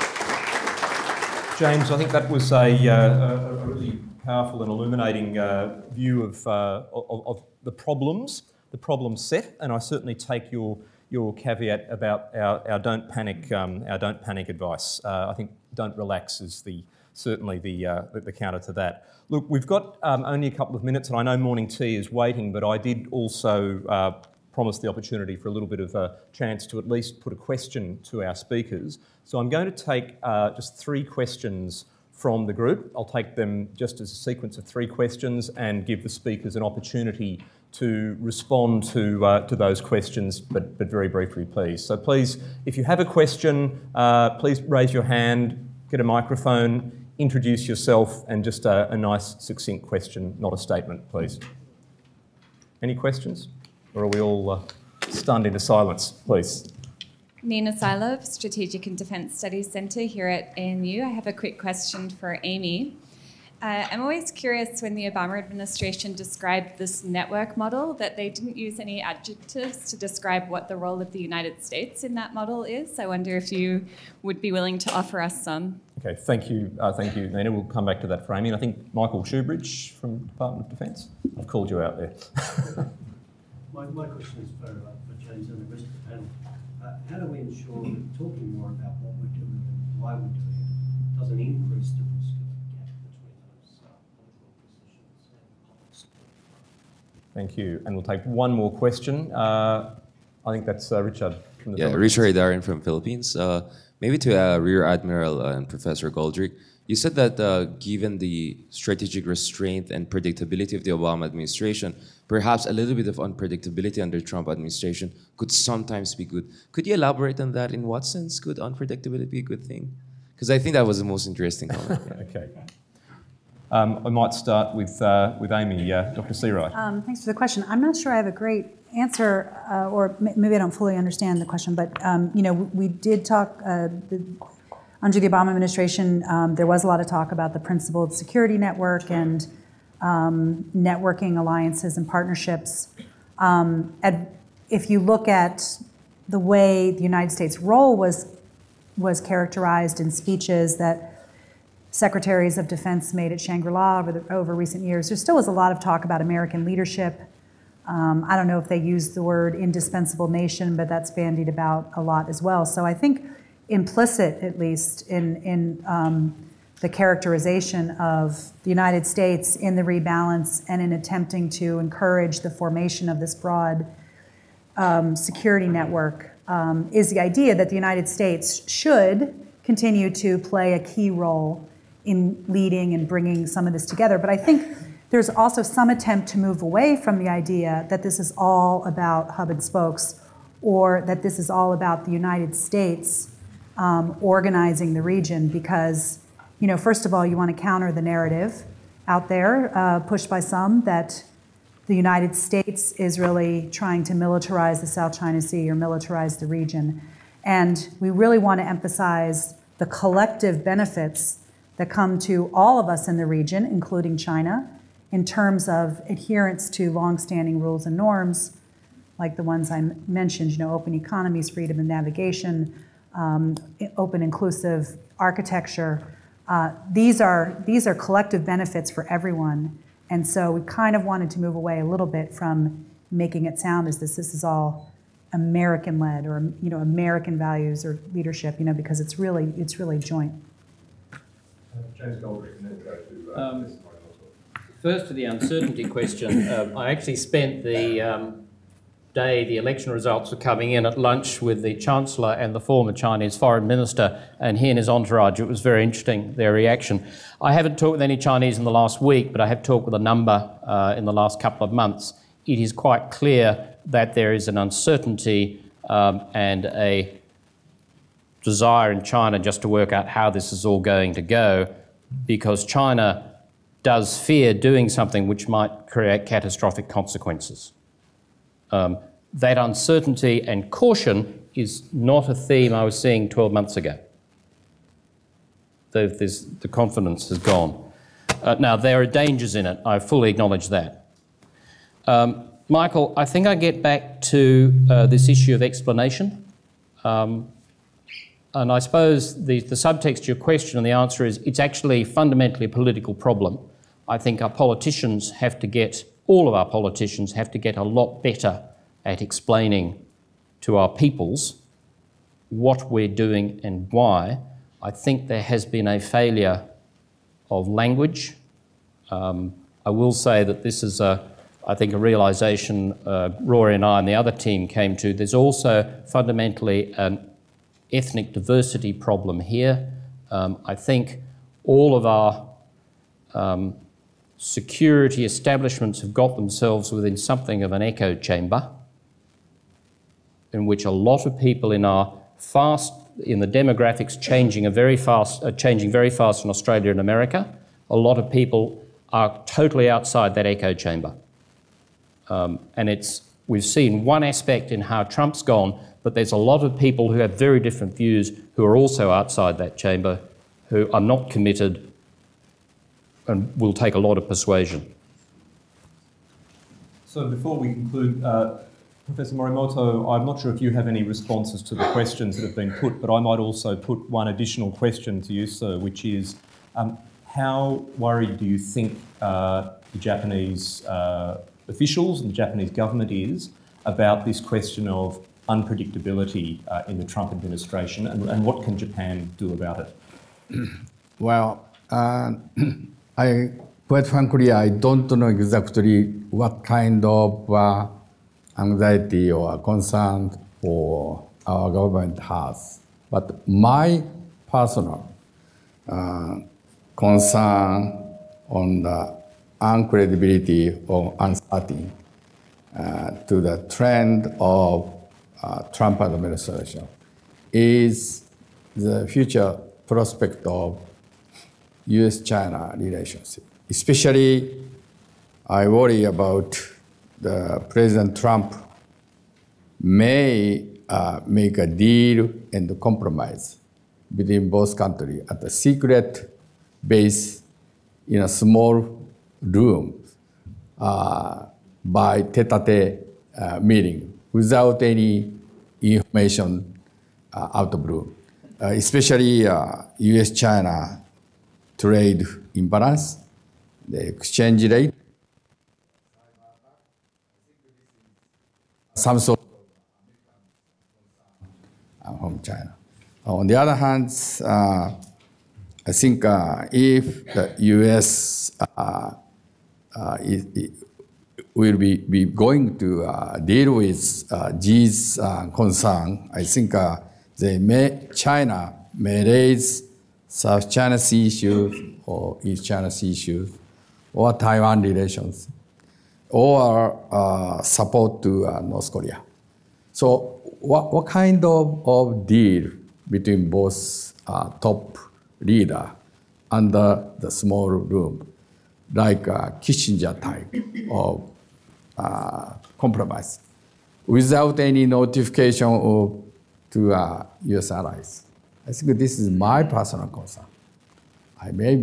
James, I think that was a really powerful and illuminating view of the problem set, and I certainly take your your caveat about our don't panic advice. I think don't relax is certainly the counter to that. Look, we've got only a couple of minutes, and I know morning tea is waiting, but I did also promise the opportunity for a little bit of a chance to at least put a question to our speakers. So I'm going to take just 3 questions from the group. I'll take them just as a sequence of 3 questions and give the speakers an opportunity to respond to those questions, but very briefly, please. So please, if you have a question, please raise your hand, get a microphone, introduce yourself, and just a nice, succinct question, not a statement, please. Any questions? Or are we all stunned into silence, please? Nina Silov, Strategic and Defence Studies Centre here at ANU. I have a quick question for Amy. I'm always curious when the Obama administration described this network model that they didn't use any adjectives to describe what the role of the United States in that model is. I wonder if you would be willing to offer us some. Okay, thank you, Nina. We'll come back to that for Amy. And I think Michael Shoebridge from Department of Defence. I've called you out there. My question is for James and the rest of the panel. How do we ensure that talking more about what we're doing and why we're doing it doesn't increase the risk of a gap between those political positions and policy? Thank you. And we'll take one more question. I think that's Richard from the Philippines. Richard Darin from Philippines. Maybe to Rear Admiral and Professor Goldrick. You said that given the strategic restraint and predictability of the Obama administration, perhaps a little bit of unpredictability under the Trump administration could sometimes be good. Could you elaborate on that? In what sense could unpredictability be a good thing? Because I think that was the most interesting comment. Okay. I might start with Amy, Dr. Seawright. Thanks for the question. I'm not sure I have a great answer, or maybe I don't fully understand the question, but you know, we did talk, under the Obama administration, there was a lot of talk about the principled security network and networking alliances and partnerships. If you look at the way the United States' role was characterized in speeches that secretaries of defense made at Shangri-La over recent years, there still was a lot of talk about American leadership. I don't know if they used the word indispensable nation, but that's bandied about a lot as well. So I think implicit, at least, in the characterization of the United States in the rebalance and in attempting to encourage the formation of this broad security network is the idea that the United States should continue to play a key role in leading and bringing some of this together. But I think there's also some attempt to move away from the idea that this is all about hub and spokes, or that this is all about the United States organizing the region, because, you know, first of all, you want to counter the narrative out there pushed by some that the United States is really trying to militarize the South China Sea or militarize the region. And we really want to emphasize the collective benefits that come to all of us in the region, including China, in terms of adherence to longstanding rules and norms, like the ones I mentioned, you know, open economies, freedom of navigation, open inclusive architecture. These are collective benefits for everyone. And so we kind of wanted to move away a little bit from making it sound as this is all American-led or, you know, American values or leadership, you know, because it's really joint. James Goldrick, and then go to First to the uncertainty question. I actually spent the day the election results were coming in at lunch with the Chancellor and the former Chinese Foreign Minister, and he and his entourage. It was very interesting, their reaction. I haven't talked with any Chinese in the last week, but I have talked with a number in the last couple of months. It is quite clear that there is an uncertainty and a desire in China just to work out how this is all going to go, because China does fear doing something which might create catastrophic consequences. That uncertainty and caution is not a theme I was seeing 12 months ago. The confidence has gone. Now, there are dangers in it. I fully acknowledge that. Michael, I think I get back to this issue of explanation. And I suppose the subtext to your question and the answer is it's actually fundamentally a political problem. I think our politicians have to get, all of our politicians have to get a lot better at explaining to our peoples what we're doing and why, I think there has been a failure of language. I will say that this is, I think, a realisation Rory and I and the other team came to. There's also fundamentally an ethnic diversity problem here. I think all of our security establishments have got themselves within something of an echo chamber in which a lot of people in the demographics changing very fast in Australia and America. A lot of people are totally outside that echo chamber. And we've seen one aspect in how Trump's gone, but there's a lot of people who have very different views who are also outside that chamber, who are not committed and will take a lot of persuasion. So before we conclude, Professor Morimoto, I'm not sure if you have any responses to the questions that have been put, but I might also put one additional question to you, sir, which is how worried do you think the Japanese officials and the Japanese government is about this question of unpredictability in the Trump administration, and what can Japan do about it? Well, quite frankly, I don't know exactly what kind of anxiety or concern for our government has. But my personal concern on the uncredibility or uncertainty to the trend of Trump administration is the future prospect of U.S.-China relationship. Especially, I worry about the President Trump may make a deal and compromise between both countries at a secret base in a small room by tete-a-tete meeting without any information out of blue. Especially U.S.-China trade imbalance, the exchange rate, some sort of from China. On the other hand, I think if the U.S. will be going to deal with these concerns, I think China may raise South China Sea issues or East China Sea issues or Taiwan relations or support to North Korea. So what kind of deal between both top leader under the small room, like Kissinger type of compromise, without any notification to U.S. allies? I think this is my personal concern. I may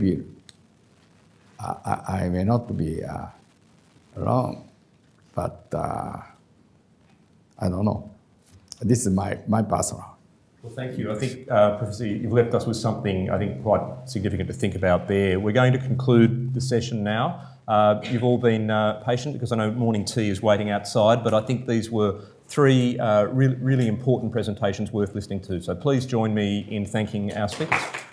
not be wrong, but I don't know. This is my personal. Well, thank you. I think, Professor, you've left us with something, I think, quite significant to think about there. We're going to conclude the session now. You've all been patient because I know morning tea is waiting outside, but I think these were three really important presentations worth listening to. So please join me in thanking our speakers.